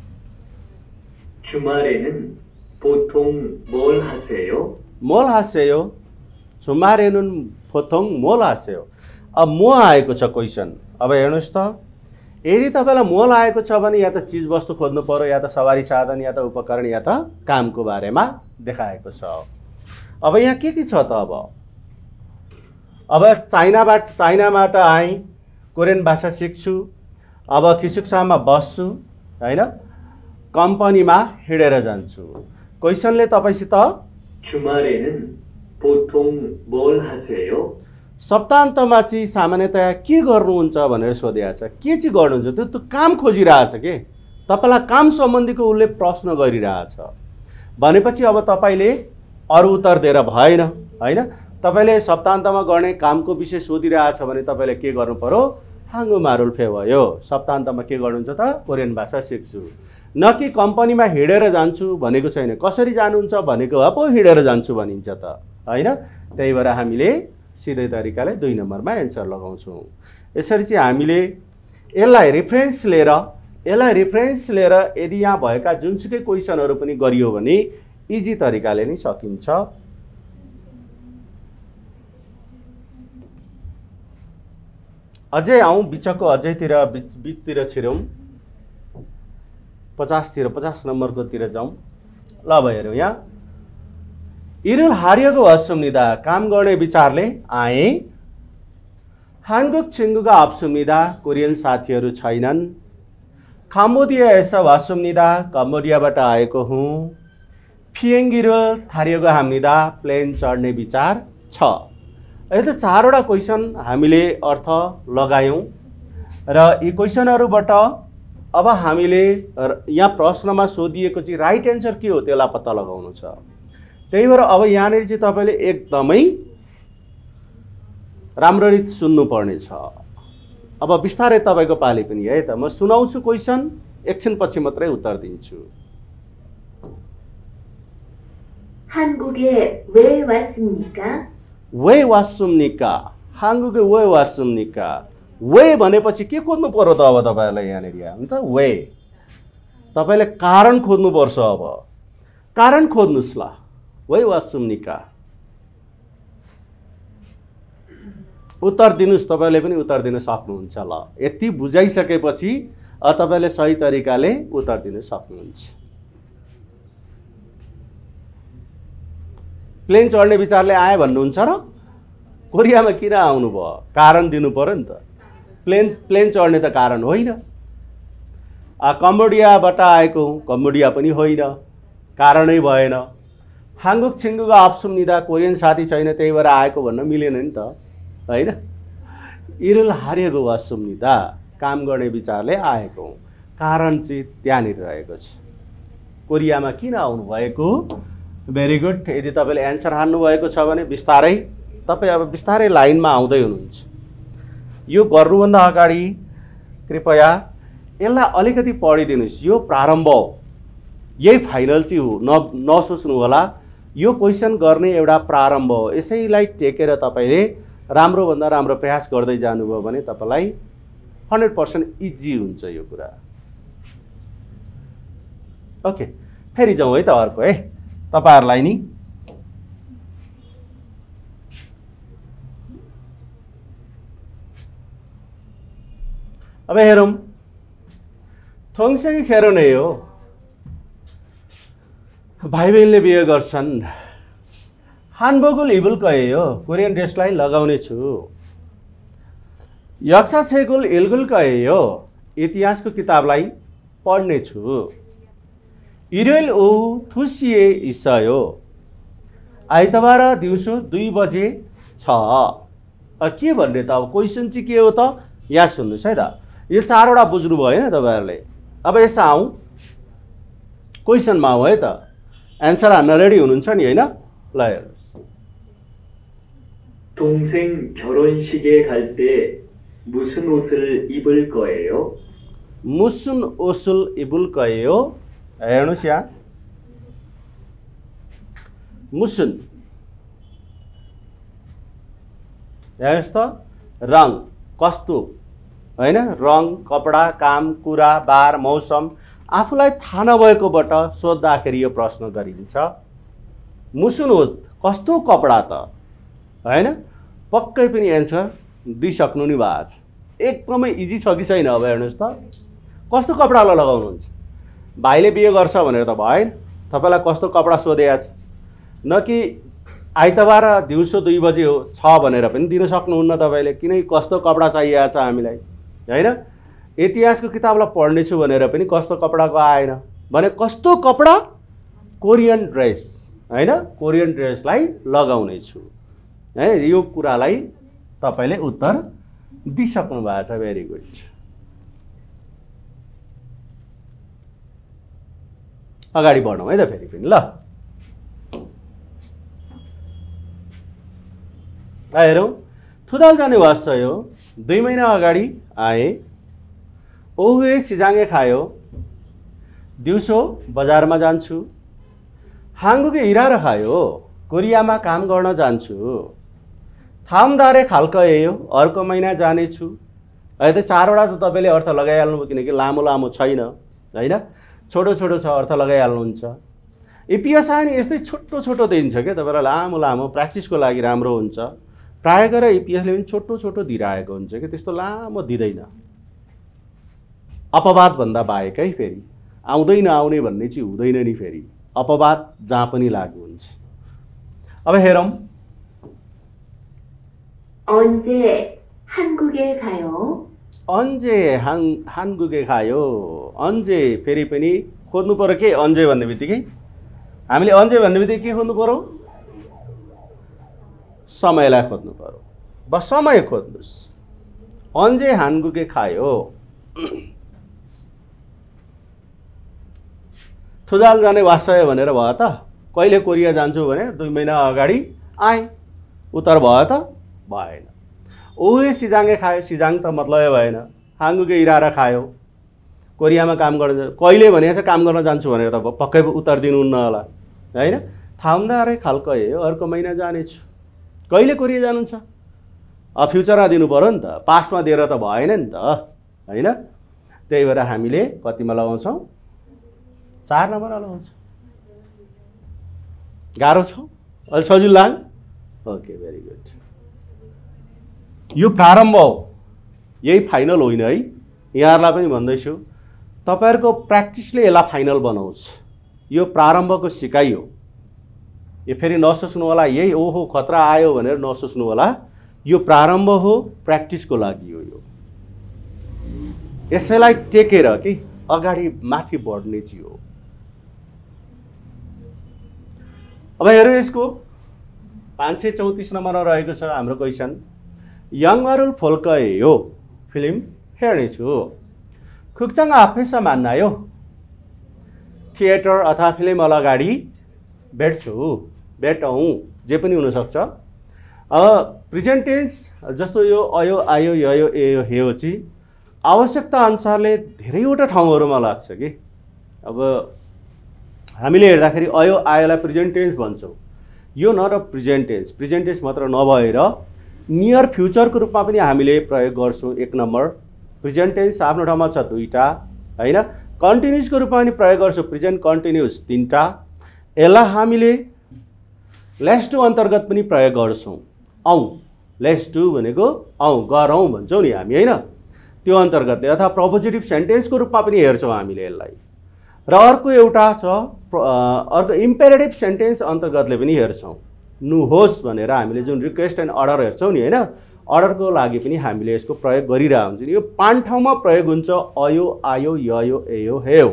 주말에는 보통 뭘 하세요? 뭘 하세요? 주말에는 보통 뭘 하세요? अब म आएको छ क्वेसन। अब हेर्नुहोस् त, यदि तपाईँलाई मोल आएको छ भने या त चिजवस्तु खोज्नु पर्यो, या त सवारी साधन, या त उपकरण, या त कामको बारेमा देखाएको छ। अब यहाँ के छ त? अब चाइनाबाट आएँ, कोरियन भाषा सिक्छु। अब खिसुक्सामा बस्छु होइन, कम्पनीमा हिँडेर जान्छु। क्वेसनले तपाईँसित 주말에는 보통 뭘 하세요? सप्ताहन्तमा चाहिँ सामान्यतया के गर्नुहुन्छ भनेर सोधेको छ। के चाहिँ गर्नुहुन्छ? त्यो काम खोजिरहेछ के, तपाईँलाई काम सम्बन्धीको उसले प्रश्न गरिरहेछ भनेपछि अब तपाईँले अरू उत्तर दिएर भएन होइन। तपाईँले सप्ताहन्तमा गर्ने कामको विषय सोधिरहेछ भने तपाईँले के गर्नु पर्यो? हाङ्गुमारुल फेवयो, सप्ताहन्तमा के गर्नुहुन्छ त? कोरियन भाषा सिक्छु। न कि कम्पनीमा हिँडेर जान्छु भनेको छैन। कसरी जानुहुन्छ भनेको भए पो हिँडेर जान्छु भनिन्छ त होइन। त्यही भएर हामीले सिधै तरिकाले 2 नम्बरमा एन्सर लगाउँछौँ। यसरी चाहिँ हामीले यसलाई रेफरेन्स लिएर यदि यहाँ भएका जुनसुकै क्वेसनहरू पनि गरियो भने इजी तरिकाले नै सकिन्छ। अझै आउँ बिचको अझैतिर बिचतिर छिरौँ, 50 नम्बरकोतिर जाउँ। ल अब हेरौँ यहाँ। इरुल हारिएको असुम्निदा काम गर्ने विचारले आएँ। हाङ्गुक छिङ्गुका अप्सुम्निदा कोरियन साथीहरू छैनन्। काम्बोडिया एसा वासुम्निदा कम्बोडियाबाट आएको हुँ। फिएङ्गिरुल थारिएको हाम्निदा प्लेन चढ्ने विचार छ। यस्तो 4वटा क्वेसन हामीले अर्थ लगायौँ र यी क्वेसनहरूबाट अब हामीले यहाँ प्रश्नमा सोधिएको चाहिँ राइट एन्सर के हो त्यसलाई पत्ता लगाउनु छ। त्यही भएर अब यहाँनिर चाहिँ तपाईँले एकदमै राम्ररी सुन्नुपर्ने छ। अब बिस्तारै तपाईँको पाली पनि है त। म सुनाउँछु क्वेसन, एकछिनपछि मात्रै उत्तर दिन्छु। 한국에 왜 왔습니까? 왜 왔습니까? 한국에 왜 왔습니까? 왜 भनेपछि के खोज्नु पर्यो त? अब तपाईँहरूलाई यहाँनिर अन्त वे तपाईँले कारण खोज्नुपर्छ। अब कारण खोज्नुहोस् ल। 왜 왔습니까? उत्तर दिनुहोस्। तपाईँले पनि उत्तर दिन सक्नुहुन्छ। ल यति बुझाइसकेपछि तपाईँले सही तरिकाले उत्तर दिन सक्नुहुन्छ। प्लेन चढ्ने विचारले आए भन्नुहुन्छ र कोरियामा किन आउनुभयो? कारण दिनु पर्यो नि त। प्लेन चढ्ने त कारण होइन। कम्बोडियाबाट आएको हुँ, कम्बोडिया पनि होइन, कारणै भएन। हाङ्गुक छिङ्गुका अप्सुम्निदा कोरियन साथी छैन त्यही भएर आएको भन्न मिलेन नि त होइन। इरुल हारिएको वासुम्निदा काम गर्ने विचारले आएको हुँ, कारण चाहिँ त्यहाँनिर रहेको छ। कोरियामा किन आउनुभएको? Very good. यदि तपाईँले एन्सर हान्नुभएको छ भने बिस्तारै तपाईँ अब बिस्तारै लाइनमा आउँदै हुनुहुन्छ। यो गर्नुभन्दा अगाडि कृपया यसलाई अलिकति पढिदिनुहोस्। यो प्रारम्भ हो, यही फाइनल चाहिँ हो, नसोच्नु होला। यो क्वेसन गर्ने एउटा प्रारम्भ हो। यसैलाई टेकेर तपाईँले राम्रोभन्दा राम्रो प्रयास गर्दै जानुभयो भने तपाईँलाई 100% इजी हुन्छ यो कुरा। ओके, फेरि जाउँ है त अर्को है तपाईहरुलाई नि अब हेरौँ थोङसँगै खेरो नै हो भाइ बहिनीले बिहे गर्छन् हानबोगुल इबुल कहेयो कोरियन ड्रेसलाई लगाउने छु यक्सा छेगुल इल्गुल कहेयो इतिहासको किताबलाई पढ्ने छु इरेल ऊ थुसिए इसयो आइतबार दिउँसो 2 बजे छ के भन्ने त अब क्वेसन चाहिँ के हो त यहाँ सुन्नुस् है त यो 4वटा बुझ्नु भयो हैन तपाईहरुले अब यसमा आउँ क्वेसनमा आउँ है त एन्सर हान्न रेडी हुनुहुन्छ नि हैन ल हेर्नुस् 동생 결혼식에 갈 때 무슨 옷을 입을 거예요? 무슨 옷을 입을 거예요? हेर्नुस् यहाँ मुसुन हेर्नुस् त रङ कस्तो हैन रङ कपडा काम कुरा बार मौसम आफूलाई थाहा नभएकोबाट सोध्दाखेरि यो प्रश्न गरिन्छ मुसुन हो कस्तो कपडा त हैन पक्कै पनि एन्सर दिइसक्नु नि भएको छ एकदमै इजी छ कि छैन अब हेर्नुस् त कस्तो कपडा लगाउनुहुन्छ भाइले बिहे गर्छ भनेर त भएन तपाईलाई कस्तो कपडा सोधेको छ न कि आइतबार दिउँसो 2 बजे हो छ भनेर पनि दिन सक्नुहुन्न तपाईले किनकि कस्तो कपडा चाहिएको छ हामीलाई हैन इतिहासको किताबलाई पढ्ने छु भनेर पनि कस्तो कपडाको आएन भने कस्तो कपडा कोरियन ड्रेस हैन कोरियन ड्रेसलाई लगाउने छु है यो कुरालाई तपाईले उत्तर दिइसक्नु भएको छ भेरी गुड अगाडि बढौँ है त फेरि पनि ल हेरौँ थुदाल जाने वास्यो 2 महिना अगाडि आए ओहुए सिजाङ्गे खायो दिउँसो बजारमा जान्छु हाङ्गुके हिरा र खायो कोरियामा काम गर्न जान्छु थामदारे खाल्कयो अर्को महिना जानेछु अहिले त 4वटा त तपाईले अर्थ लगाइहाल्नु किनकि लामो लामो छैन हैन छोटो छोटो छ अर्थ लगाइहाल्नुहुन्छ इपिएस नि यस्तै छोटो छोटो दिन्छ के तपाईलाई लामो लामो प्र्याक्टिसको लागि राम्रो हुन्छ प्राय गरेर इपिएसले पनि छोटो छोटो दिइरहेको हुन्छ कि त्यस्तो लामो दिँदैन अपवाद भन्दा बाहेक है फेरि आउँदैन आउने भन्ने चाहिँ हुँदैन नि फेरि अपवाद जहाँ पनि लागू हुन्छ अब हेरौँ 언제 한국에 가요? अन्जे हानगुगे खायो अन्जे फेरि पनि खोज्नु पर्यो के अन्जे भन्ने बित्तिकै हामीले अन्जे भन्ने बित्तिकै के खोज्नु पर्यो समयलाई खोज्नु पर्यो बस समय खोज्नुस् अन्जे हानगुगे खायो थुजाल जाने वास्तव भनेर भयो त कहिले कोरिया जान्छु भने 2 महिना अगाडि आए उत्तर भयो त भएन ओहे सिजाङ्गे खायो सिजाङ त मतलब भएन हाङ्गुके इरारा खायो कोरियामा काम गर्न कहिले भने चाहिँ काम गर्न जान्छु भनेर त पक्कै उत्तर दिनुहुन्न होला हैन थाम्दारे खाल्कयो अर्को महिना जानेछु कहिले कोरिया जानुहुन्छ अब फ्युचरमा दिनु पर्यो नि त पास्टमा दिएर त भएन नि त हैन त्यही भएर हामीले कतिमा लगाउँछौँ 4 नम्बरमा लगाउँछौँ गाह्रो छ अलि सजिलो लाग्यो ओके भेरी गुड यो प्रारम्भ हो यही फाइनल होइन है यहाँहरुलाई पनि भन्दैछु तपाईहरुको प्र्याक्टिसले यसलाई फाइनल बनाउँछ यो प्रारम्भको सिकाइ हो यो फेरि नसोच्नु होला यही ओहो खतरा आयो भनेर नसोच्नु होला यो प्रारम्भ हो प्र्याक्टिसको लागि हो यो यसैलाई टेकेर कि अगाडि माथि बढ्ने चाहिँ हो अब हेरौँ यसको 534 नम्बरमा रहेको छ हाम्रो क्वेशन यङमारुल फोल्कयो फिल्म हेर्नेछु खुक्चाङ आफैसा मान्नायो थिएटर अथवा फिल्म हल अगाडि भेटौँ जे पनि हुनसक्छ अब प्रेजेन्ट टेन्स जस्तो यो अयो आयो ययो एयो हेयो चाहिँ आवश्यकता अनुसारले धेरैवटा ठाउँहरुमा लाग्छ कि अब हामीले हेर्दाखेरि अयो आयोलाई प्रेजेन्ट टेन्स भन्छौँ यो न र प्रेजेन्ट टेन्स मात्र नभएर नियर फ्युचरको रूपमा पनि हामीले प्रयोग गर्छौँ 1 नम्बर प्रेजेन्ट टेन्स आफ्नो ठाउँमा छ 2टा हैन कन्टिन्युसको रूपमा पनि प्रयोग गर्छौँ, प्रेजेन्ट कन्टिन्युस 3टा। यसलाई हामीले लेट्स डु अन्तर्गत पनि प्रयोग गर्छौँ। आउँ, लेट्स डु भनेको आउँ गरौँ भन्छौँ नि हामी, होइन? त्यो अन्तर्गतले अथवा प्रपोजिटिभ सेन्टेन्सको रूपमा पनि हेर्छौँ हामीले यसलाई। र अर्को एउटा छ अर्को इम्पेरेटिभ सेन्टेन्स अन्तर्गतले पनि हेर्छौँ। नुहोस् भनेर हामीले जुन रिक्वेस्ट एन्ड अर्डर हेर्छौँ नि, होइन? अर्डरको लागि पनि हामीले यसको प्रयोग गरिरहेको हुन्छ नि। यो 5 ठाउँमा प्रयोग हुन्छ, अयो, आयो, ययो, एयो, हेयो।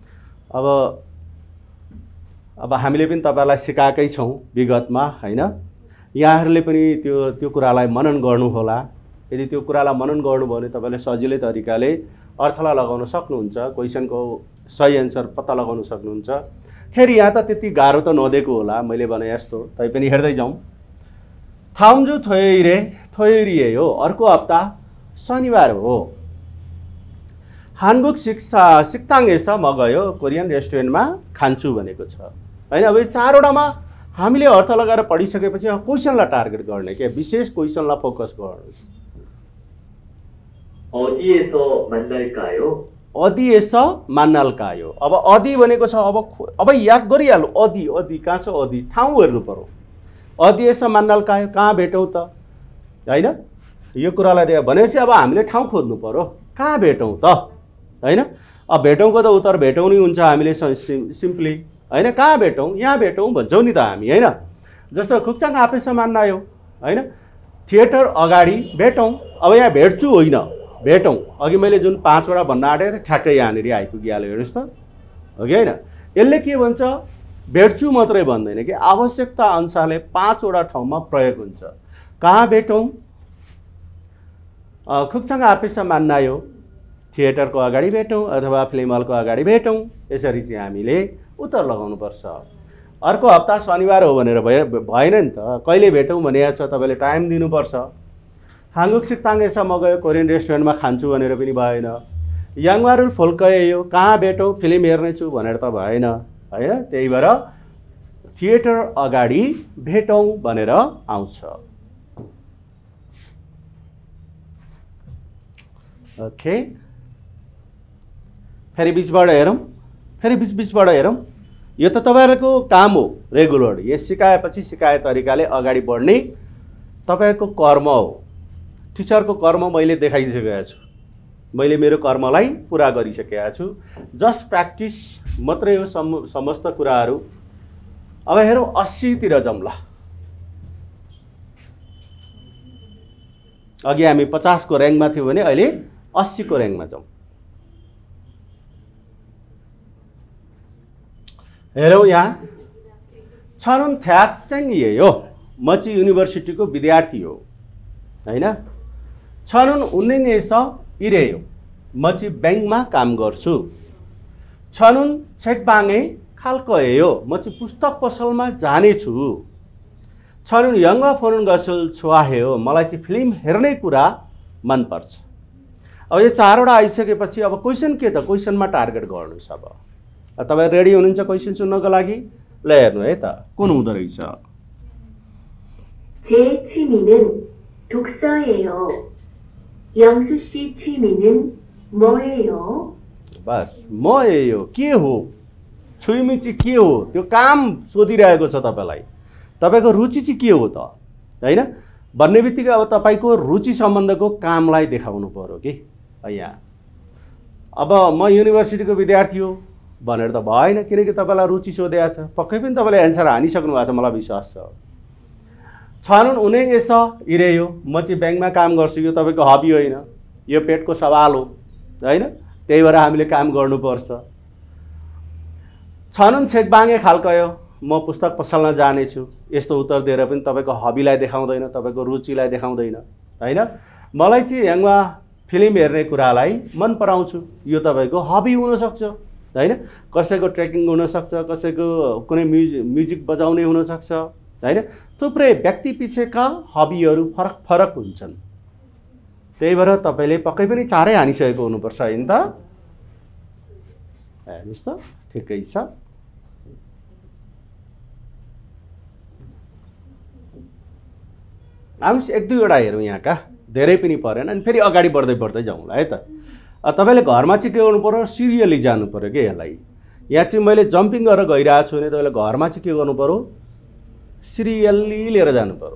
अब हामीले पनि तपाईँलाई सिकाएकै छौँ विगतमा, होइन? यहाँहरूले पनि त्यो कुरालाई मनन गर्नु होला। यदि त्यो कुरालाई मनन गर्नुभयो भने तपाईँले सजिलै तरिकाले अर्थलाई लगाउन सक्नुहुन्छ, क्वेसनको सही एन्सर पत्ता लगाउन सक्नुहुन्छ। फेरि यहाँ त त्यति गाह्रो त नदिएको होला मैले भने जस्तो, तैपनि हेर्दै जाउँ। थाम्जु थोइरे हो, अर्को हप्ता शनिबार हो। हानगुक सिक्ताङएस म गयो कोरियन रेस्टुरेन्टमा खान्छु भनेको छ, होइन? अब यो 4वटामा हामीले अर्थ लगाएर पढिसकेपछि क्वेसनलाई टार्गेट गर्ने, के विशेष क्वेसनलाई फोकस गर्नु। 어디에서 만날까요? अदिएस मान्नाल्कायो। अब अदि भनेको छ, अब याद गरिहाल्नु। अदि कहाँ छ? अदि ठाउँ हेर्नु पर्यो। अदिएस मान्नाल्कायो, कहाँ भेटौँ त, होइन? यो कुरालाई भनेपछि अब हामीले ठाउँ खोज्नु पर्यो, कहाँ भेटौँ त, होइन? अब भेटौँको त उत्तर भेटौँ नै हुन्छ हामीले सिम्पली, होइन? कहाँ भेटौँ? यहाँ भेटौँ भन्छौँ नि त हामी, होइन? जस्तो खुक्चाङ आफैस मान्नायो, होइन? थिएटर अगाडि भेटौँ। अब यहाँ भेट्छु होइन, भेटौँ। अघि मैले जुन 5वटा भन्न आँटेको थिएँ ठ्याक्कै यहाँनिर आइपुगिहाल्यो, हेर्नुहोस् त, हो कि होइन? यसले के भन्छ? भेट्छु मात्रै भन्दैन कि आवश्यकता अनुसारले 5वटा ठाउँमा प्रयोग हुन्छ। कहाँ भेटौँ? खुक्चाङ आफैस मान्नायो, थिएटरको अगाडि भेटौँ अथवा फिल्म हलको अगाडि भेटौँ। यसरी चाहिँ हामीले उत्तर लगाउनुपर्छ। अर्को हप्ता शनिबार हो भनेर भएन नि त, कहिले भेटौँ भनेको छ, तपाईँले टाइम दिनुपर्छ। हाङ्गुक सिक्ताङएस म गयो कोरियन रेस्टुरेन्टमा खान्छु भनेर पनि भएन। याङवारुल फोल्कयो, कहाँ भेटौँ? फिल्म हेर्नेछु भनेर त भएन, होइन? त्यही भएर थिएटर अगाडि भेटौँ भनेर आउँछ। ओके, फेरि बिचबाट हेरौँ। यो त तपाईँहरूको काम हो रेगुलर। यो सिकाएपछि सिकाए तरिकाले अगाडि बढ्ने तपाईँको कर्म हो। टिचरको कर्म मैले देखाइसकेको छु, मैले मेरो कर्मलाई पुरा गरिसकेको छु। जस्ट प्र्याक्टिस मात्रै हो समस्त कुराहरू। अब हेरौँ 80 तिर जाउँ ल। अघि हामी 50 को र्याङ्कमा थियौँ भने अहिले 80 को र्याङ्कमा जाउँ। हेरौँ यहाँ छनुन थ्याक्सेङ हो, म चाहिँ युनिभर्सिटीको विद्यार्थी हो, होइन? छनुन उन्नेस इरे हो, म चाहिँ ब्याङ्कमा काम गर्छु। छनुन छेकबाङे खालको हो, म चाहिँ पुस्तक पसलमा जानेछु। छनुन यङ्ग फोनुन गसल छुवाहे हो, मलाई चाहिँ फिल्म हेर्ने कुरा मनपर्छ। अब यो 4वटा आइसकेपछि अब क्वेसन के त? क्वेसनमा टार्गेट गर्नुहोस्। अब तपाईँ रेडी हुनुहुन्छ क्वेसन सुन्नको लागि? ल हेर्नु है त कुन हुँदो रहेछ। 제 취미는 독서예요. 영수 씨 취미는 뭐예요? बस म के हो, छुइमी चाहिँ के हो, त्यो काम सोधिरहेको छ तपाईँलाई। तपाईँको रुचि चाहिँ के हो त, होइन? भन्ने बित्तिकै अब तपाईँको रुचि सम्बन्धको कामलाई देखाउनु पर्यो कि यहाँ। अब म युनिभर्सिटीको विद्यार्थी हो भनेर त भएन, किनकि तपाईँलाई रुचि सोधेको छ। पक्कै पनि तपाईँले एन्सर हानिसक्नु भएको छ, मलाई विश्वास छ। छनुन उन्नेस इरे हो, म चाहिँ ब्याङ्कमा काम गर्छु। यो तपाईँको हबी होइन, यो पेटको सवाल हो, होइन? त्यही भएर हामीले काम गर्नुपर्छ। छनुन छेकबाङे खालको, म पुस्तक पसलमा जानेछु। यस्तो उत्तर दिएर पनि तपाईँको हबीलाई देखाउँदैन, तपाईँको रुचिलाई देखाउँदैन, होइन? मलाई चाहिँ याङमा फिल्म हेर्ने कुरालाई मन पराउँछु, यो तपाईँको हबी हुनसक्छ, होइन? कसैको ट्रेकिङ हुनसक्छ, कसैको कुनै म्युजिक बजाउने हुनसक्छ, होइन? थुप्रै व्यक्ति पिछेका हबीहरू फरक फरक हुन्छन्। त्यही भएर तपाईँले पक्कै पनि 4 हानिसकेको हुनुपर्छ, होइन त? हेर्नुहोस् त, ठिकै छ। हामी 1-2 वटा हेरौँ यहाँका, धेरै पनि परेन। अनि फेरि अगाडि बढ्दै जाउँला है त। तपाईँले घरमा चाहिँ के गर्नु पर्यो, सिरियली जानु पर्यो कि यसलाई। यहाँ चाहिँ मैले जम्पिङ गरेर गइरहेको छु भने तपाईँले घरमा चाहिँ के गर्नु पर्यो, सिरियल्ली लिएर जानु पर्यो।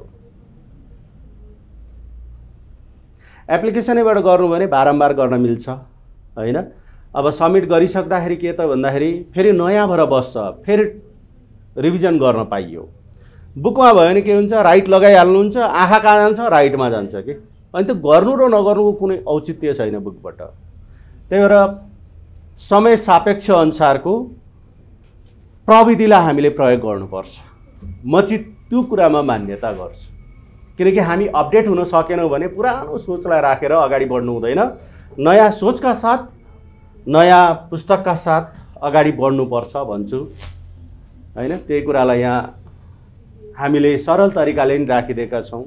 एप्लिकेसनैबाट गर्नु भने बारम्बार गर्न मिल्छ हैन। अब सबमिट गरिसक्दाखेरि के त भन्दाखेरि फेरि नयाँ भएर बस्छ, फेरि रिभिजन गर्न पाइयो। बुकमा भयो भने के हुन्छ, राइट लगाइहाल्नुहुन्छ, आँखा कहाँ जान्छ, राइटमा जान्छ कि। अनि त्यो गर्नु र नगर्नुको कुनै औचित्य छैन बुकबाट। त्यही भएर समय सापेक्ष अनुसारको प्रविधिलाई हामीले प्रयोग गर्नुपर्छ। म चाहिँ त्यो कुरामा मान्यता गर्छु, किनकि हामी अपडेट हुन सकेनौँ भने पुरानो सोचलाई राखेर अगाडि बढ्नु हुँदैन। नयाँ सोचका साथ, नयाँ पुस्तकका साथ अगाडि बढ्नुपर्छ भन्छु हैन। त्यही कुरालाई यहाँ हामीले सरल तरिकाले नि राखिदिएका छौँ।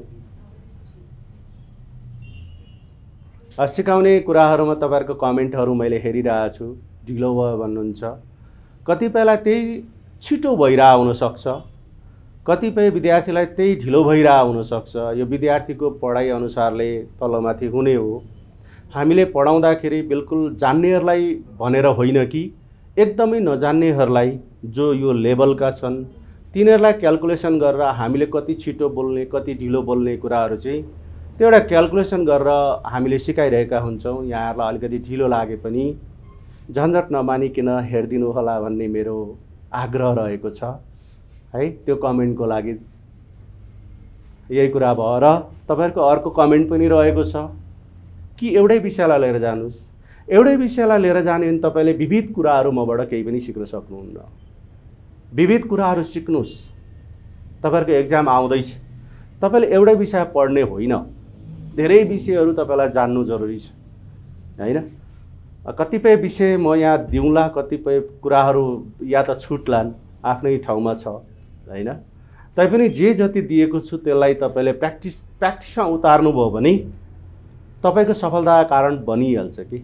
सिकाउने कुराहरूमा तपाईँहरूको कमेन्टहरू मैले हेरिरहेको छु। ढिलो भयो भन्नुहुन्छ, कतिपयलाई त्यही छिटो भइरहेको हुनसक्छ, कतिपय विद्यार्थीलाई त्यही ढिलो भइरहेको हुनसक्छ। यो विद्यार्थीको पढाइ अनुसारले तलमाथि हुने हो। हामीले पढाउँदाखेरि बिल्कुल जान्नेहरूलाई भनेर होइन कि एकदमै नजान्नेहरूलाई जो यो लेभलका छन् तिनीहरूलाई क्याल्कुलेसन गरेर हामीले कति छिटो बोल्ने कति ढिलो बोल्ने कुराहरू चाहिँ त्यो एउटा क्याल्कुलेसन गरेर हामीले सिकाइरहेका हुन्छौँ। यहाँहरूलाई अलिकति ढिलो लागे पनि झन्झट नमानिकन हेरिदिनु होला भन्ने मेरो आग्रह रहेको छ है। त्यो कमेन्टको लागि यही कुरा भयो। र तपाईँहरूको अर्को कमेन्ट पनि रहेको छ कि एउटै विषयलाई लिएर जानुहोस्। एउटै विषयलाई लिएर जाने भने तपाईँले विविध कुराहरू मबाट केही पनि सिक्न सक्नुहुन्न। विविध कुराहरू सिक्नुहोस्। तपाईँहरूको एक्जाम आउँदैछ, तपाईँले एउटै विषय पढ्ने होइन, धेरै विषयहरू तपाईँलाई जान्नु जरुरी छ हैन। कतिपय विषय म यहाँ दिउँला, कतिपय कुराहरू या त छुट्लान्, आफ्नै ठाउँमा छ हैन। तैपनि जे जति दिएको छु त्यसलाई तपाईँले प्र्याक्टिसमा उतार्नुभयो भने तपाईँको सफलताका कारण बनिहाल्छ कि।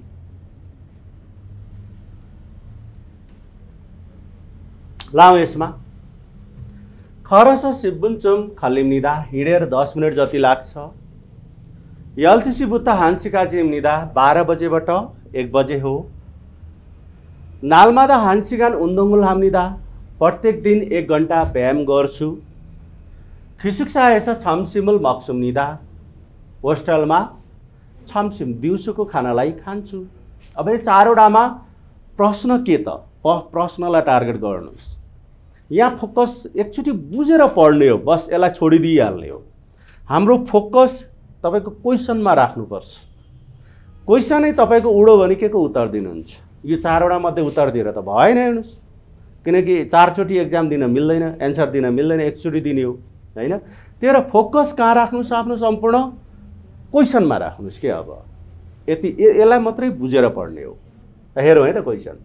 लाउँ यसमा खरस सिब्बुन्चुम खल्लिम्निदा हिँडेर 10 मिनट जति लाग्छ। यल्थिसी बुत्ता हान्सिका जिम्निदा 12 बजेबाट 1 बजे हो। नालमादा हान्सिगान उन्दुङ्गुल हाम्निदा प्रत्येक दिन 1 घन्टा व्यायाम गर्छु। खिसुक्सा एसा छमसिमुल मक्सुम्निदा होस्टेलमा छमसिम दिउँसोको खानालाई खान्छु। अब यो 4वटामा प्रश्न के त, प्रश्नलाई टार्गेट गर्नुहोस्। यहाँ फोकस एकचोटि बुझेर पढ्ने हो, बस यसलाई छोडिदिइहाल्ने हो। हाम्रो फोकस तपाईँको क्वेसनमा राख्नुपर्छ। क्वेसनै तपाईँको उडो भने के को उत्तर दिनुहुन्छ। यो 4वटा मध्ये उत्तर दिएर त भएन हेर्नुहोस्, किनकि 4 चोटि एक्जाम दिन मिल्दैन, एन्सर दिन मिल्दैन, एकचोटि दिने हो हैन। त्यही फोकस कहाँ राख्नुहोस्, आफ्नो सम्पूर्ण क्वेसनमा राख्नुहोस् के। अब यति यसलाई मात्रै बुझेर पढ्ने हो। हेरौँ है त क्वेसन।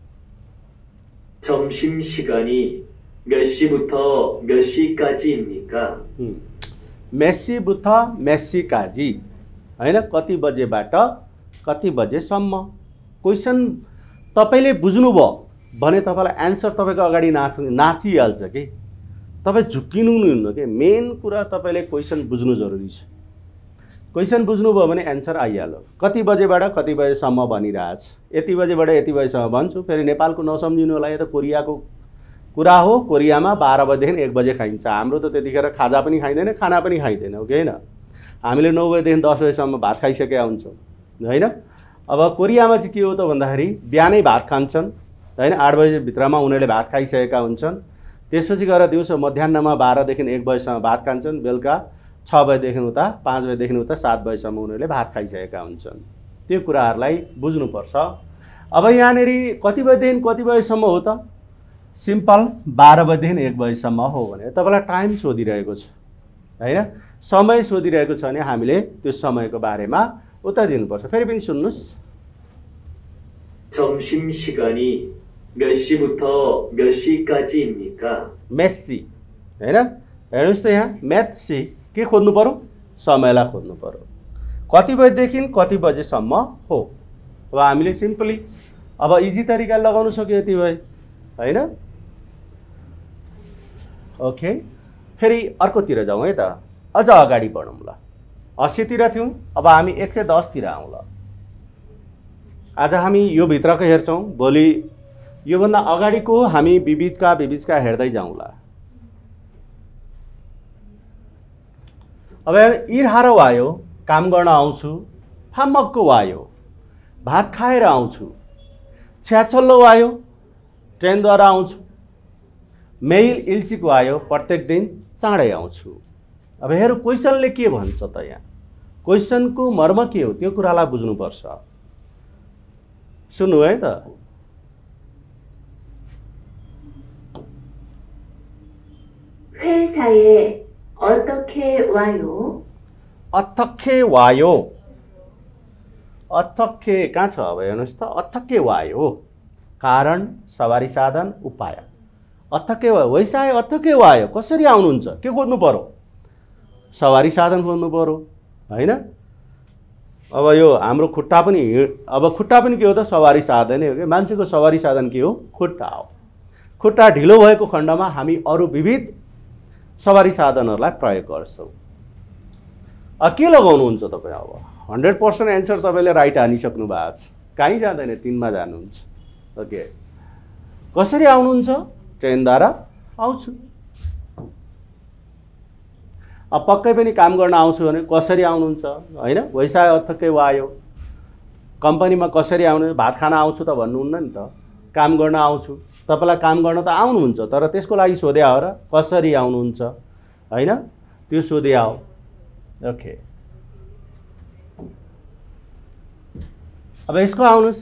점심시간이 몇 시부터 몇 시까지입니까? 몇 시부터 몇 시까지 हैन, कति बजेबाट कति बजेसम्म। क्वेसन तपाईँले बुझ्नुभयो भने तपाईँलाई एन्सर तपाईँको अगाडि नाचिहाल्छ कि। तपाईँ झुक्किनु हुन्न कि। मेन कुरा तपाईँले क्वेसन बुझ्नु जरुरी छ। क्वेसन बुझ्नुभयो भने एन्सर आइहाल्यो। कति बजेबाट कति बजेसम्म भनिरहेछ, यति बजेबाट यति बजेसम्म भन्छु। फेरि नेपालको नसम्झिनु होला, यो त कोरियाको कुरा हो। कोरियामा 12 बजेदेखि 1 बजे खाइन्छ। हाम्रो त त्यतिखेर खाजा पनि खाइँदैन, खाना पनि खाइँदैन हो कि होइन। हामीले 9 बजेदेखि 10 बजेसम्म भात खाइसकेका हुन्छौँ होइन। अब कोरियामा चाहिँ के हो त भन्दाखेरि बिहानै भात खान्छन् हैन, 8 बजेभित्रमा उनीहरूले भात खाइसकेका हुन्छन्। त्यसपछि गएर दिउँसो मध्याहमा 12 देखि 1 बजेसम्म भात खान्छन्। बेलुका 6 बजेदेखि उता 5 बजेदेखि उता 7 बजेसम्म उनीहरूले भात खाइसकेका हुन्छन्। त्यो कुराहरूलाई बुझ्नुपर्छ। अब यहाँनिर कति बजेदेखि कति बजेसम्म हो त? सिम्पल 12 बजेदेखि 1 बजेसम्म हो भने तपाईँलाई टाइम सोधिरहेको छ हैन, समय सोधिरहेको छ भने हामीले त्यो समयको बारेमा उत्तर दिनुपर्छ। फेरि पनि सुन्नुहोस्। 점심시간이 몇 시부터 몇 시까지입니까? मेस्सी हैन, हेर्नुहोस् त यहाँ मेस्सी के खोज्नु पर्यो? समयलाई खोज्नु पर्यो। कति बजेदेखि कति बजेसम्म हो। अब हामीले सिम्पली अब इजी तरिकाले लगाउन सक्यो यति भए हैन। ओके, फेरि अर्कोतिर जाउँ है त, अझ अगाडि बढौँ ल। 80 तिर थियौँ, अब हामी 110 तिर आउँ ल। आज हामी यो भित्रको हेर्छौँ, भोलि योभन्दा अगाडिको हामी विविधका हेर्दै जाउँला। अब इरहारो आयो, काम गर्न आउँछु। फामक्को आयो, भात खाएर आउँछु। छ्याछल्लो आयो, ट्रेनद्वारा आउँछु। मेल इल्चीको आयो, प्रत्येक दिन चाँडै आउँछु। अब हेर क्वेसनले के भन्छ त यहाँ? क्वेसनको मर्म के हो त्यो कुरालाई बुझ्नुपर्छ। सुन्नु है त। 회사에 어떻게 와요? अथक्के वायो। अथक्के कहाँ छ? अब हेर्नुहोस् त, अथक्के वायो कारण, सवारी साधन, उपाय। अथक्के वायो, वैसाय अथक्के वायो, कसरी आउनुहुन्छ के खोज्नु पर्यो? सवारी साधन खोज्नु पर्यो हैन? अब यो हाम्रो खुट्टा पनि के हो त? सवारी साधनै हो कि। मान्छेको सवारी साधन के हो? खुट्टा हो। खुट्टा ढिलो भएको खण्डमा हामी अरू विविध सवारी साधनहरूलाई प्रयोग गर्छौँ। के लगाउनुहुन्छ तपाईँ? अब 100% एन्सर तपाईँले राइट हानिसक्नु भएको छ। कहीँ जाँदैन, 3 मा जानुहुन्छ। ओके, कसरी आउनुहुन्छ? ट्रेनद्वारा आउँछु। अब पक्कै पनि काम गर्न आउँछु भने कसरी आउनुहुन्छ हैन? वैसाय अथक्कै वायो। कम्पनीमा कसरी आउनु? भात खान आउँछु त भन्नुहुन्न नि त, काम गर्न आउँछु। तपाईँलाई काम गर्न त आउनुहुन्छ, तर त्यसको लागि सोध्या हो र कसरी आउनुहुन्छ हैन? त्यो सोध्या हो। ओके, अब यसको आउनुहोस्।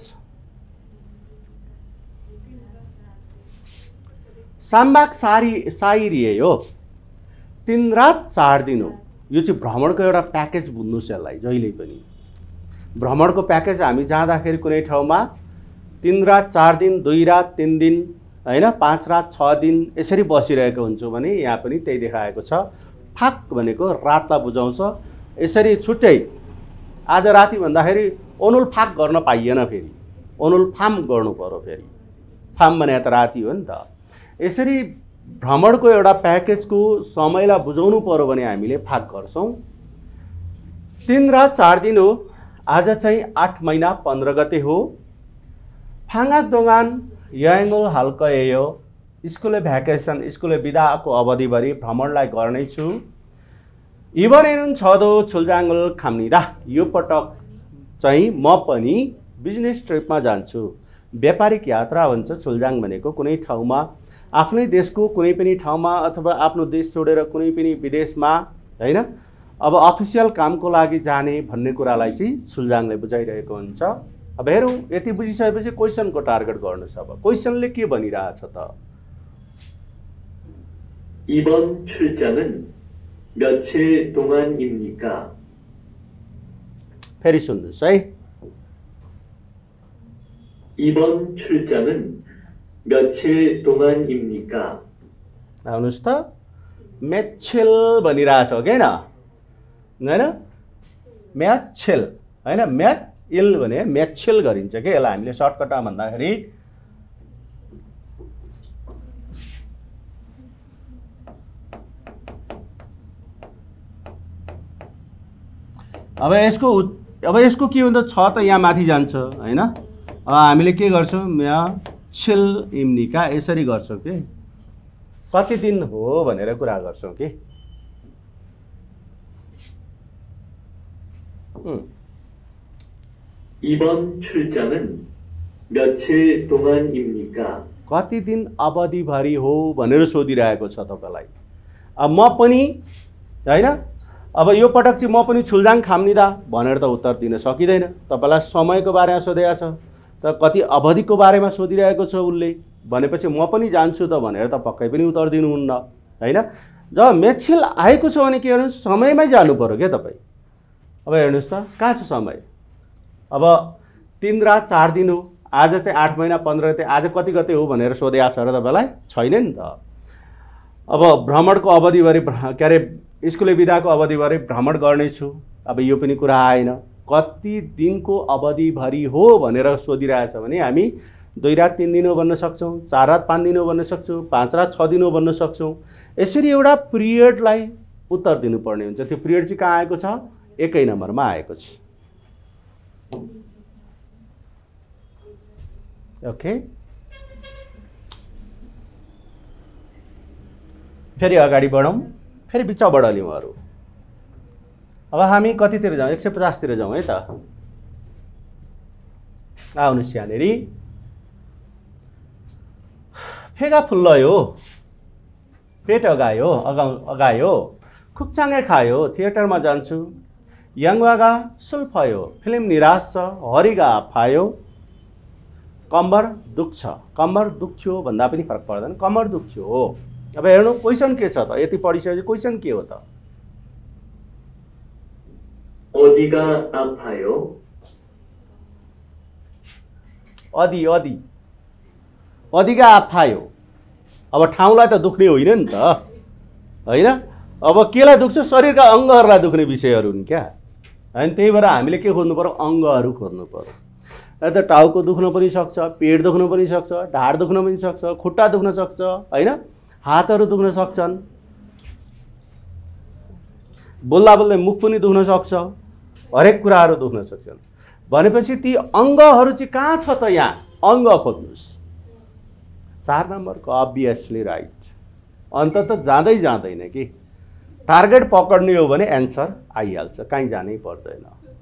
साम्बाक साइरिए हो, 3 रात 4 दिन हो। यो चाहिँ भ्रमणको एउटा प्याकेज बुझ्नुहोस् यसलाई जहिले पनि। भ्रमणको प्याकेज हामी जाँदाखेरि कुनै ठाउँमा 3 रात 4 दिन, 2 रात 3 दिन हैन, 5 रात 6 दिन यसरी बसिरहेको हुन्छौँ भने यहाँ पनि त्यही देखाएको छ। फाक भनेको रातलाई बुझाउँछ। यसरी छुट्टै आज राति भन्दाखेरि ओनुल फाक गर्न पाइएन, फेरि ओनुल फाम गर्नु पर्यो। फेरि फाम भने त राति हो नि त। यसरी भ्रमणको एउटा प्याकेजको समयलाई बुझाउनु पर्यो भने हामीले फाक गर्छौँ। 3 रात 4 दिन हो। आज चाहिँ 8 महिना 15 गते हो। फाङ्गाक दोगान यङ्गल हल्कयो। स्कुले भ्याकेसन, स्कुले बिदाको अवधिभरि भ्रमणलाई गर्नेछु। इबनेनुन छदो छुलजाङ्गल खाम्निदा। यो पटक चाहिँ म पनि बिजनेस ट्रिपमा जान्छु। व्यापारिक यात्रा भन्छ छुलजाङ भनेको। कुनै ठाउँमा, आफ्नै देशको कुनै पनि ठाउँमा अथवा आफ्नो देश छोडेर कुनै पनि विदेशमा हैन, अब अफिसियल कामको लागि जाने भन्ने कुरालाई चाहिँ छुलजाङले बुझाइरहेको हुन्छ। अब हेरौँ, यति बुझिसकेपछि क्वेसनको टार्गेट गर्नुहोस्। अब क्वेसनले के भनिरहेछ त? 이번 출장은 며칠 동안입니까? फेरि सुन्नुहोस् है। 이번 출장은 며칠 동안입니까? आउनुहोस् त, मेछिल भनिरहेछ हो कि हैन? म्याछिल हैन, म्याइल भने मेछिल गरिन्छ कि। यसलाई हामीले सर्टकटमा भन्दाखेरि अब यसको के हुन्छ? छ त यहाँ माथि जान्छ हैन? अब हामीले के गर्छौँ? म्याछिल इम्निका यसरी गर्छौँ कि कति दिन हो भनेर कुरा गर्छौँ कि। 이번 출장은 며칠 동안입니까? कति दिन अवधिभरि हो भनेर सोधिरहेको छ तपाईलाई। अब म पनि हैन, अब यो पटक चाहिँ म पनि छुलजाङ खाम्निदा भनेर त उत्तर दिन सकिँदैन। तपाईलाई समयको बारेमा सोधेको छ, त कति अवधिको बारेमा सोधिरहेको छ उसले भनेपछि म पनि जान्छु त भनेर त पक्कै पनि उत्तर दिनुहुन्न हैन। जब मेछिल आएको छ भने के गर्नु? समयमै जानु पर्यो क्या तपाईँ। अब हेर्नुहोस् त, कहाँ छ समय? अब 3 रात 4 दिन हो। आज चाहिँ 8 महिना 15 गते। आज कति गते हो भनेर सोधेको छ र तपाईँलाई? छैन नि त। अब भ्रमणको अवधिभरि के अरे स्कुले बिदाको अवधिभरि भ्रमण गर्नेछु। अब यो पनि कुरा आएन। कति दिनको अवधिभरि हो भनेर सोधिरहेछ भने हामी 2 रात 3 दिन हो भन्न सक्छौँ, 4 रात 5 दिन हो भन्न सक्छौँ, 5 रात 6 दिन हो भन्न सक्छौँ। यसरी एउटा पिरियडलाई उत्तर दिनुपर्ने हुन्छ। त्यो पिरियड चाहिँ कहाँ आएको छ? 1 नम्बरमा आएको छ। ओके, फेरि अगाडि बढौँ, फेरि बिचबाट लिउँ अरू। अब हामी कतितिर जाउँ? 150 तिर जाउँ है त। आउनुहोस् यहाँनिर। फेगा फुल्लयो, पेट अगायो, अगायो, खुक्चाङे खायो, थिएटरमा जान्छु, याङवागा सुल्फयो, फिल्म निराश छ, हरिगा फायो, कम्बर दुख्छ। कम्बर दुख्यो भन्दा पनि फरक पर्दैन, कम्बर दुख्यो हो। अब हेर्नु क्वेसन के छ त? यति पढिसकेपछि क्वेसन के हो त? 어디가 아파요? अदिगा आफायो। अब ठाउँलाई त दुख्ने होइन नि त, होइन? अब केलाई दुख्छ? शरीरका अङ्गहरूलाई दुख्ने विषयहरू हुन् क्या, होइन? त्यही भएर हामीले के खोज्नु पर्यो? अङ्गहरू खोज्नु पर्यो। त टाउको दुख्न पनि सक्छ, पेट दुख्न पनि सक्छ, ढाड दुख्न पनि सक्छ, खुट्टा दुख्न सक्छ, होइन? हातहरू दुख्न सक्छन्, बोल्दा बोल्दै मुख पनि दुख्न सक्छ, हरेक कुराहरू दुख्न सक्छन्। भनेपछि ती अङ्गहरू चाहिँ कहाँ छ त? यहाँ अङ्ग खोज्नुहोस्। 4 नम्बरको अभियसली राइट। अन्त त जाँदै जाँदैन कि, टार्गेट पक्ड्ने हो भने एन्सर आइहाल्छ, कहीँ जानै पर्दैन।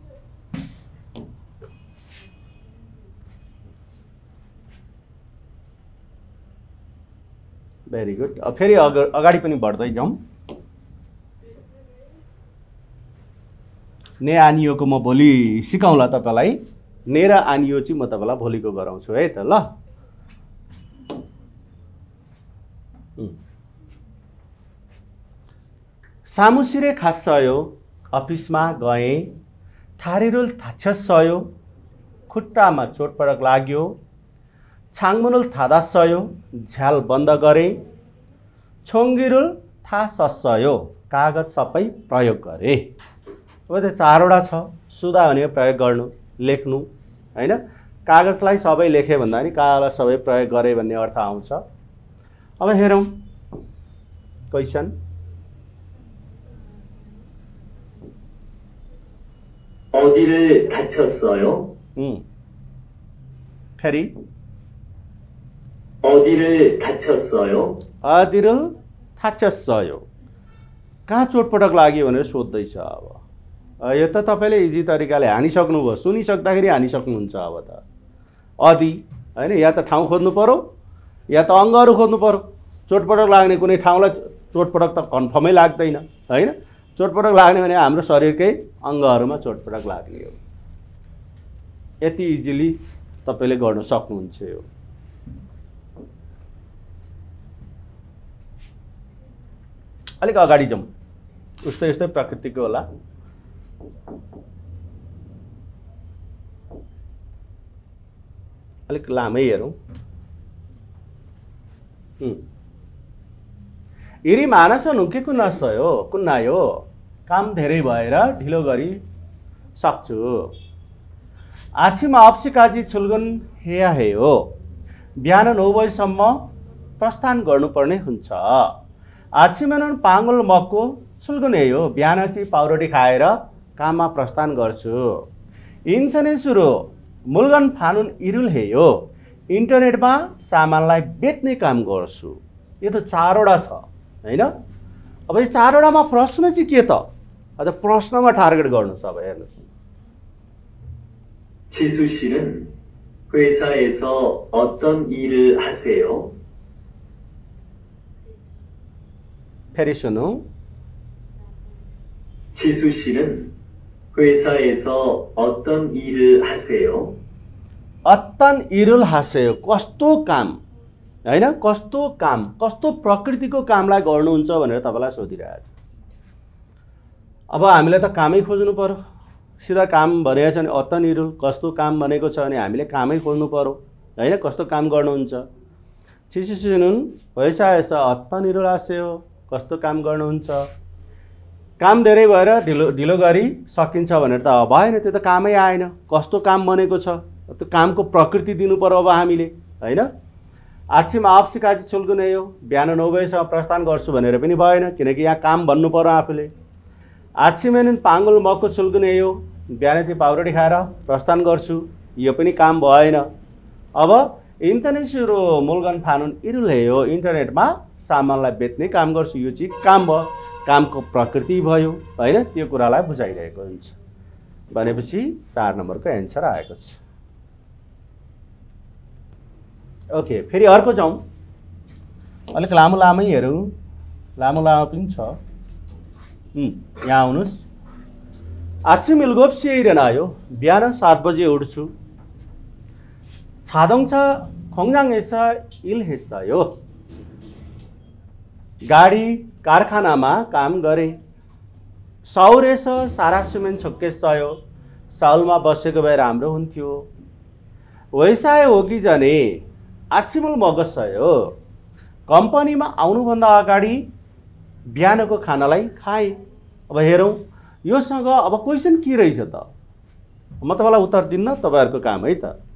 Very good. अब फेरि अगाडि पनि बढ्दै जाउँ। ने आनियोको म भोलि सिकाउँला तपाईँलाई। ने र आनियो चाहिँ म तपाईँलाई भोलिको गराउँछु है त, ल? सामुसिरे खासयो, अफिसमा गएँ, थारिरुल थाछ्यसयो, खुट्टामा चोटपटक लाग्यो, छाङमुनुल थादासयो, झ्याल बन्द गरे, छोङ्गिरुल था सस्यो, कागज सबै प्रयोग गरे। अब त्यो 4वटा छ। सुधा भनेको प्रयोग गर्नु, लेख्नु, होइन? कागजलाई सबै लेखे भन्दा नि कागजलाई सबै प्रयोग गरे भन्ने अर्थ आउँछ। अब हेरौँ क्वेसन। 어디를 다쳤어요? फेरि 어디를 다쳤어요? अदिरुल थाछ्यसयो, कहाँ चोटपटक लाग्यो भनेर सोध्दैछ। अब यो त तपाईँले इजी तरिकाले हानिसक्नुभयो, सुनिसक्दाखेरि हानिसक्नुहुन्छ। अब त अदि, होइन? या त ठाउँ खोज्नु पर्यो या त अङ्गहरू खोज्नु पर्यो। चोटपटक लाग्ने कुनै ठाउँलाई चोटपटक त कन्फर्मै लाग्दैन, होइन? चोटपटक लाग्ने भने हाम्रो शरीरकै अङ्गहरूमा चोटपटक लाग्ने हो। यति इजिली तपाईँले गर्न सक्नुहुन्छ यो। अलिक अगाडि जाउँ, उस्तै उस्तै प्रकृतिको होला। अलिक लामै हेरौँ। इरी मानस नुके कुन्नायो, काम धेरै भएर ढिलो गरी सक्छु। आछीमा अप्सिकाजी छुल्गुन हेया हेयो, बिहान 9 बजीसम्म प्रस्थान गर्नुपर्ने हुन्छ। आछीमेनन पाङ्गुल मक्को छुल्गुन हेयो, बिहान चाहिँ पाउरोटी खाएर काममा प्रस्थान गर्छु। इन्थने सुरु मुल्गन फानुन इरुल हेयो, इन्टरनेटमा सामानलाई बेच्ने काम गर्छु। यो त 4वटा छ, होइन? अब यो 4वटामा प्रश्न चाहिँ के त? अझ प्रश्नमा टार्गेट गर्नुहोस्। अब हेर्नुहोस्। 지수 씨는 회사에서 어떤 일을 하세요? फेरि सुनौ। 지수 씨는 회사에서 어떤 일을 하세요? अत्तन इरुल हासेयो, कस्तो काम, होइन? कस्तो काम, कस्तो प्रकृतिको कामलाई गर्नुहुन्छ भनेर तपाईँलाई सोधिरहेछ। अब हामीले त कामै खोज्नु पर्यो। सिधा काम भनेको छ भने अत्तन इरुल, कस्तो काम भनेको छ भने हामीले कामै खोज्नु पर्यो, होइन? कस्तो काम गर्नुहुन्छ। छिसिसिनुन भइसकेछ, अत्तन इरुल हासेयो, कस्तो काम गर्नुहुन्छ। काम धेरै भएर ढिलो गरी सकिन्छ भनेर त भएन, त्यो त कामै आएन। कस्तो काम बनेको छ, त्यो कामको प्रकृति दिनु पर्यो अब हामीले, होइन? आछीमा अप्सिकाजी छुल्कुने हो, बिहान 9 बजीसम्म प्रस्थान गर्छु भनेर पनि भएन, किनकि यहाँ काम भन्नु पर्यो आफूले। आछीमेनन पाङ्गुल मक्को छुल्कुने हो, बिहान चाहिँ पाउरोटी खाएर प्रस्थान गर्छु, यो पनि काम भएन। अब Intanesiru mulgan phanun iruleyo इन्टरनेटमा सामानलाई बेच्ने काम गर्छु यो चाहिँ काम भयो कामको प्रकृति भयो हैन त्यो कुरालाई बुझाइरहेको हुन्छ भनेपछि 4 नम्बरको एन्सर आएको छ ओके फेरि अर्को जाउँ अलिक लामो लामै हेरौँ लामो पनि छ यहाँ आउनुस् आच्छिम 일곱시에 일어나요 बिहान 7 बजे उठ्छु 자동차 공장에서 일했어요 गाडी कारखानामा काम गरे सौरे서 살았으면 좋겠어요 서울मा बसेको भए राम्रो हुन्थ्यो 회사에 오기 전에 아침을 먹었어요 कम्पनीमा आउनुभन्दा अगाडि बिहानको खानालाई खाए अब हेरौँ योसँग अब क्वेशन के रहेछ त म तपाईलाई उत्तर दिन्न तपाईहरुको काम है त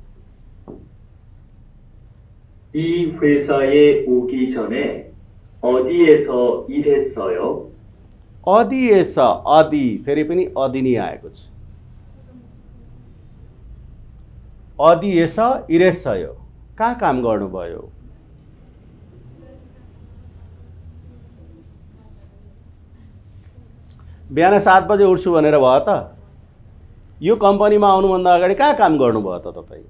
이 회사에 오기 전에 어디에서 일했어요? 어디에서 어디 फेरि पनि अदि नै आएको छ 어디에서 일했어요 कहाँ काम गर्नुभयो बिहान 7 बजे उठ्छु भनेर भयो त यो कम्पनीमा आउनुभन्दा अगाडि कहाँ काम गर्नुभयो त तपाई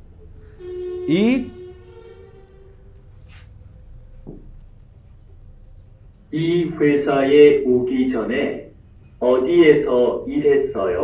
이 회사에 오기 전에 어디에서 일했어요?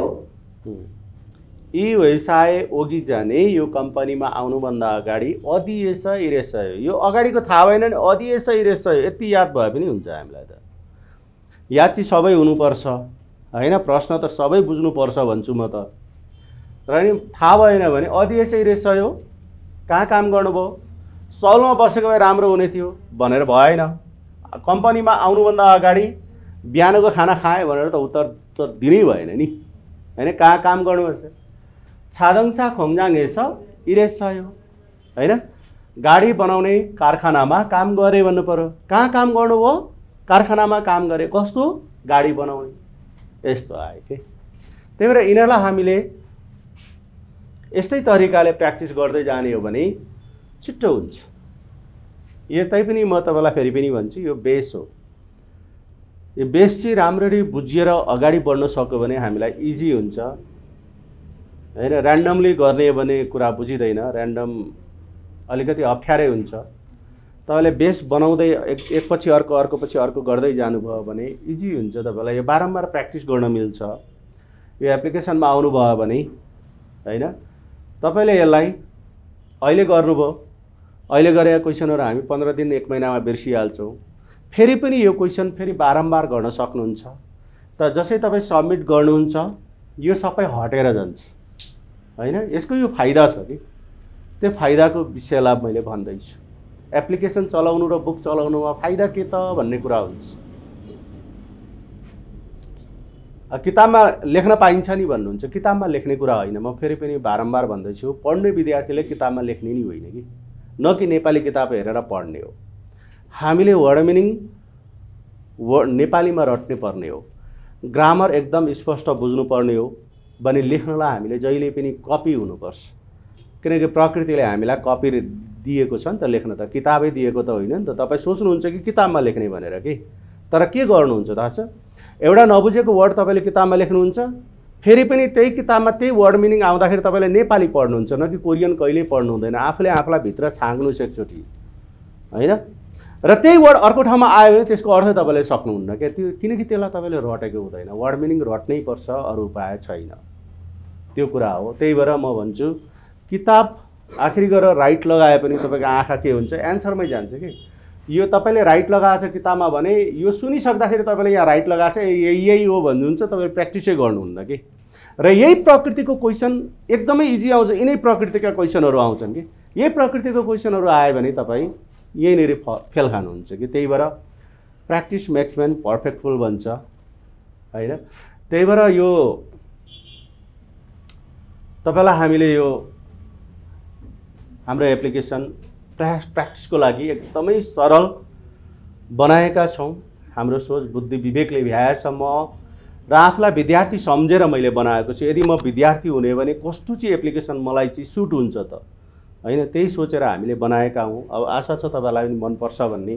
이 회사에 오기 전에 यो कम्पनीमा आउनुभन्दा अगाडि अदिए서 일했어요 यो अगाडिको थाहा भएन नि अदिए서 일했어요 यति याद भए पनि हुन्छ हामीलाई त याद चाहिँ सबै हुनुपर्छ हैन प्रश्न त सबै बुझ्नुपर्छ भन्छु म त र नि थाहा भएन भने अदिए서 일했어요 कहाँ काम गर्नुभयो सौलमा बसेको भए राम्रो हुने थियो भनेर भएन कम्पनीमा आउनुभन्दा अगाडि बिहानको खाना खाए भनेर त उत्तर त दिनै भएन नि हैन कहाँ काम गर्नुपर्छ 자동차 공장에서 일했어요 हैन गाडी बनाउने कारखानामा काम गरे भन्नु पर्यो कहाँ काम गर्नुभयो कारखानामा काम गरे कस्तो गाडी बनाउने यस्तो आयो के त्यही भएर यिनीहरूलाई हामीले यस्तै तरिकाले प्र्याक्टिस गर्दै जाने हो भने छिट्टो हुन्छ यो तै पनि म तपाईलाई फेरि पनि भन्छु यो बेस हो यो बेस चाहिँ राम्ररी बुझिएर अगाडि बढ्न सक्यो भने हामीलाई इजी हुन्छ हैन र्यान्डमली गर्ने भने कुरा बुझिदैन र्यान्डम अलिकति अप्ठ्यारै हुन्छ तपाईले बेस बनाउँदै एकपछि अर्को अर्कोपछि अर्को गर्दै जानुभयो भने इजी हुन्छ तपाईलाई यो बारम्बार प्र्याक्टिस गर्न मिल्छ यो एप्लिकेसनमा आउनुभयो भने हैन तपाईले यसलाई अहिले गर्नुभयो अहिले गरेका क्वेशनहरु हामी 15 दिन 1 महिनामा बिर्सिहाल्छौं फेरि पनि यो क्वेशन फेरि बारम्बार गर्न सक्नुहुन्छ त जसै तपाई सबमिट गर्नुहुन्छ यो सबै हटेर जान्छ हैन यसको यो फाइदा छ कि त्यो फाइदाको विषयलाई मैले भन्दै छु एप्लिकेसन चलाउनु र बुक चलाउनुमा फाइदा के त भन्ने कुरा हुन्छ किताबमा लेख्न पाइन्छ नि भन्नुहुन्छ किताबमा लेख्ने कुरा होइन म फेरि पनि बारम्बार भन्दै छु पढ्ने विद्यार्थीले किताबमा लेख्ने नि होइन कि न कि नेपाली किताब हेरेर पढ्ने हो हामीले वर्ड मिनिङ नेपालीमा रट्ने पर्ने हो ग्रामर एकदम स्पष्ट बुझ्नु पर्ने हो भने लेख्नलाई हामीले जहिले पनि कपी हुनुपर्छ किनकि प्रकृतिले हामीलाई कपी दिएको छ नि त लेख्न त किताबै दिएको त होइन नि त तपाई सोच्नुहुन्छ कि किताबमा लेख्ने भनेर के तर के गर्नुहुन्छ थाहा छ एउटा नबुझेको वर्ड तपाईले किताबमा लेख्नुहुन्छ फेरि पनि त्यही किताबमा त्यही वर्ड मिनिङ आउँदाखेरि तपाईले नेपाली पढ्नुहुन्छ न कि कोरियन कहिले पढ्नु हुँदैन आफूले आफूलाई भित्र छाङ्नुस् एकचोटी हैन र त्यही वर्ड अर्को ठाउँमा आयो भने त्यसको अर्थ तपाईले सक्नुहुन्न के त्यो किनकि त्यसलाई तपाईले रटेको हुँदैन वर्ड मिनिङ रट्नै पर्छ अरु उपाय छैन त्यो कुरा हो त्यही भएर म भन्छु किताब आखिरी गरेर राइट लगाए पनि तपाईको आँखा के हुन्छ एन्सरमै जान्छ के यो तपाईले राइट लगाएछ किताबमा भने यो सुनिसक्दाखेरि तपाईले यहाँ राइट लगाएछ यही हो भन्नुहुन्छ तपाईले प्र्याक्टिसै गर्नुहुन्न के र यही प्रकृतिको क्वेशन एकदमै इजी आउँछ यिनै प्रकृतिका क्वेशनहरु आउँछन् के यही प्रकृतिको क्वेशनहरु आयो भने तपाई यहीँनेरि फेल खानुहुन्छ कि त्यही भएर प्र्याक्टिस मेक्स म्यान पर्फेक्टफुल भन्छ हैन त्यही भएर यो तपाईलाई हामीले यो हाम्रो एप्लिकेसन प्र्याक्टिसको लागि एकदमै सरल बनाएका छौं हाम्रो सोच बुद्धि विवेकले भ्याएसम्म र आफूलाई विद्यार्थी सम्झेर मैले बनाएको छु यदि म विद्यार्थी हुने भने कस्तो चाहिँ एप्लिकेसन मलाई चाहिँ सुट हुन्छ त होइन, त्यही सोचेर हामीले बनाएका हौँ। अब आशा छ तपाईँलाई पनि मनपर्छ भन्ने।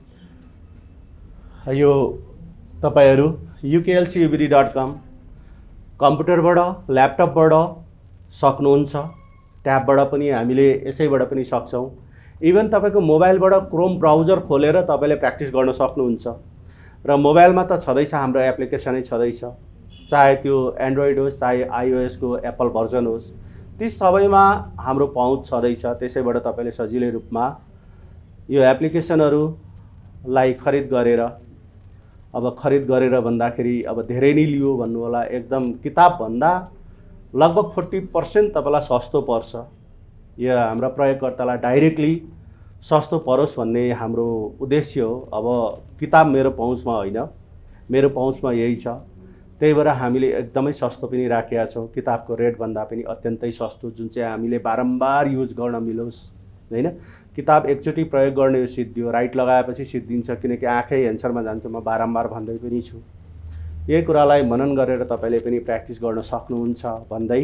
यो तपाईँहरू uklcubd.com कम्प्युटरबाट ल्यापटपबाट सक्नुहुन्छ, ट्याबबाट पनि हामीले यसैबाट पनि सक्छौँ। इभन तपाईँको मोबाइलबाट क्रोम ब्राउजर खोलेर तपाईँले प्र्याक्टिस गर्न सक्नुहुन्छ। र मोबाइलमा त छँदैछ, हाम्रो एप्लिकेसनै छँदैछ, चाहे त्यो एन्ड्रोइड होस् चाहे iOS को एप्पल भर्जन होस्, ती सबैमा हाम्रो पहुँच छँदैछ। त्यसैबाट तपाईँले सजिलै रूपमा यो एप्लिकेसनहरूलाई खरिद गरेर, अब खरिद गरेर भन्दाखेरि अब धेरै नै लियो भन्नु होला, एकदम किताबभन्दा लगभग 40% तपाईँलाई सस्तो पर्छ। यो हाम्रा प्रयोगकर्तालाई डाइरेक्टली सस्तो परोस् भन्ने हाम्रो उद्देश्य हो। अब किताब मेरो पहुँचमा होइन, मेरो पहुँचमा यही छ, त्यही भएर हामीले एकदमै सस्तो पनि राखेका छौँ। किताबको रेटभन्दा पनि अत्यन्तै सस्तो, जुन चाहिँ हामीले बारम्बार युज गर्न मिलोस्, होइन। किताब एकचोटि प्रयोग गर्ने यो सिद्धियो, राइट लगाएपछि सिद्धिन्छ, किनकि आँखै एन्सरमा जान्छ। म बारम्बार भन्दै पनि छु, यही कुरालाई मनन गरेर तपाईँले पनि प्र्याक्टिस गर्न सक्नुहुन्छ भन्दै,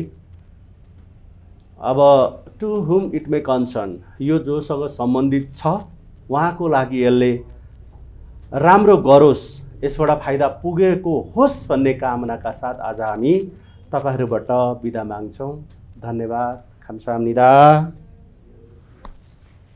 अब टु हुम इट मे कन्सर्न, यो जोसँग सम्बन्धित छ उहाँको लागि यसले राम्रो गरोस्, यसबाट फाइदा पुगेको होस् भन्ने कामनाका साथ आज हामी तपाईँहरूबाट बिदा माग्छौँ। धन्यवाद। 감사합니다।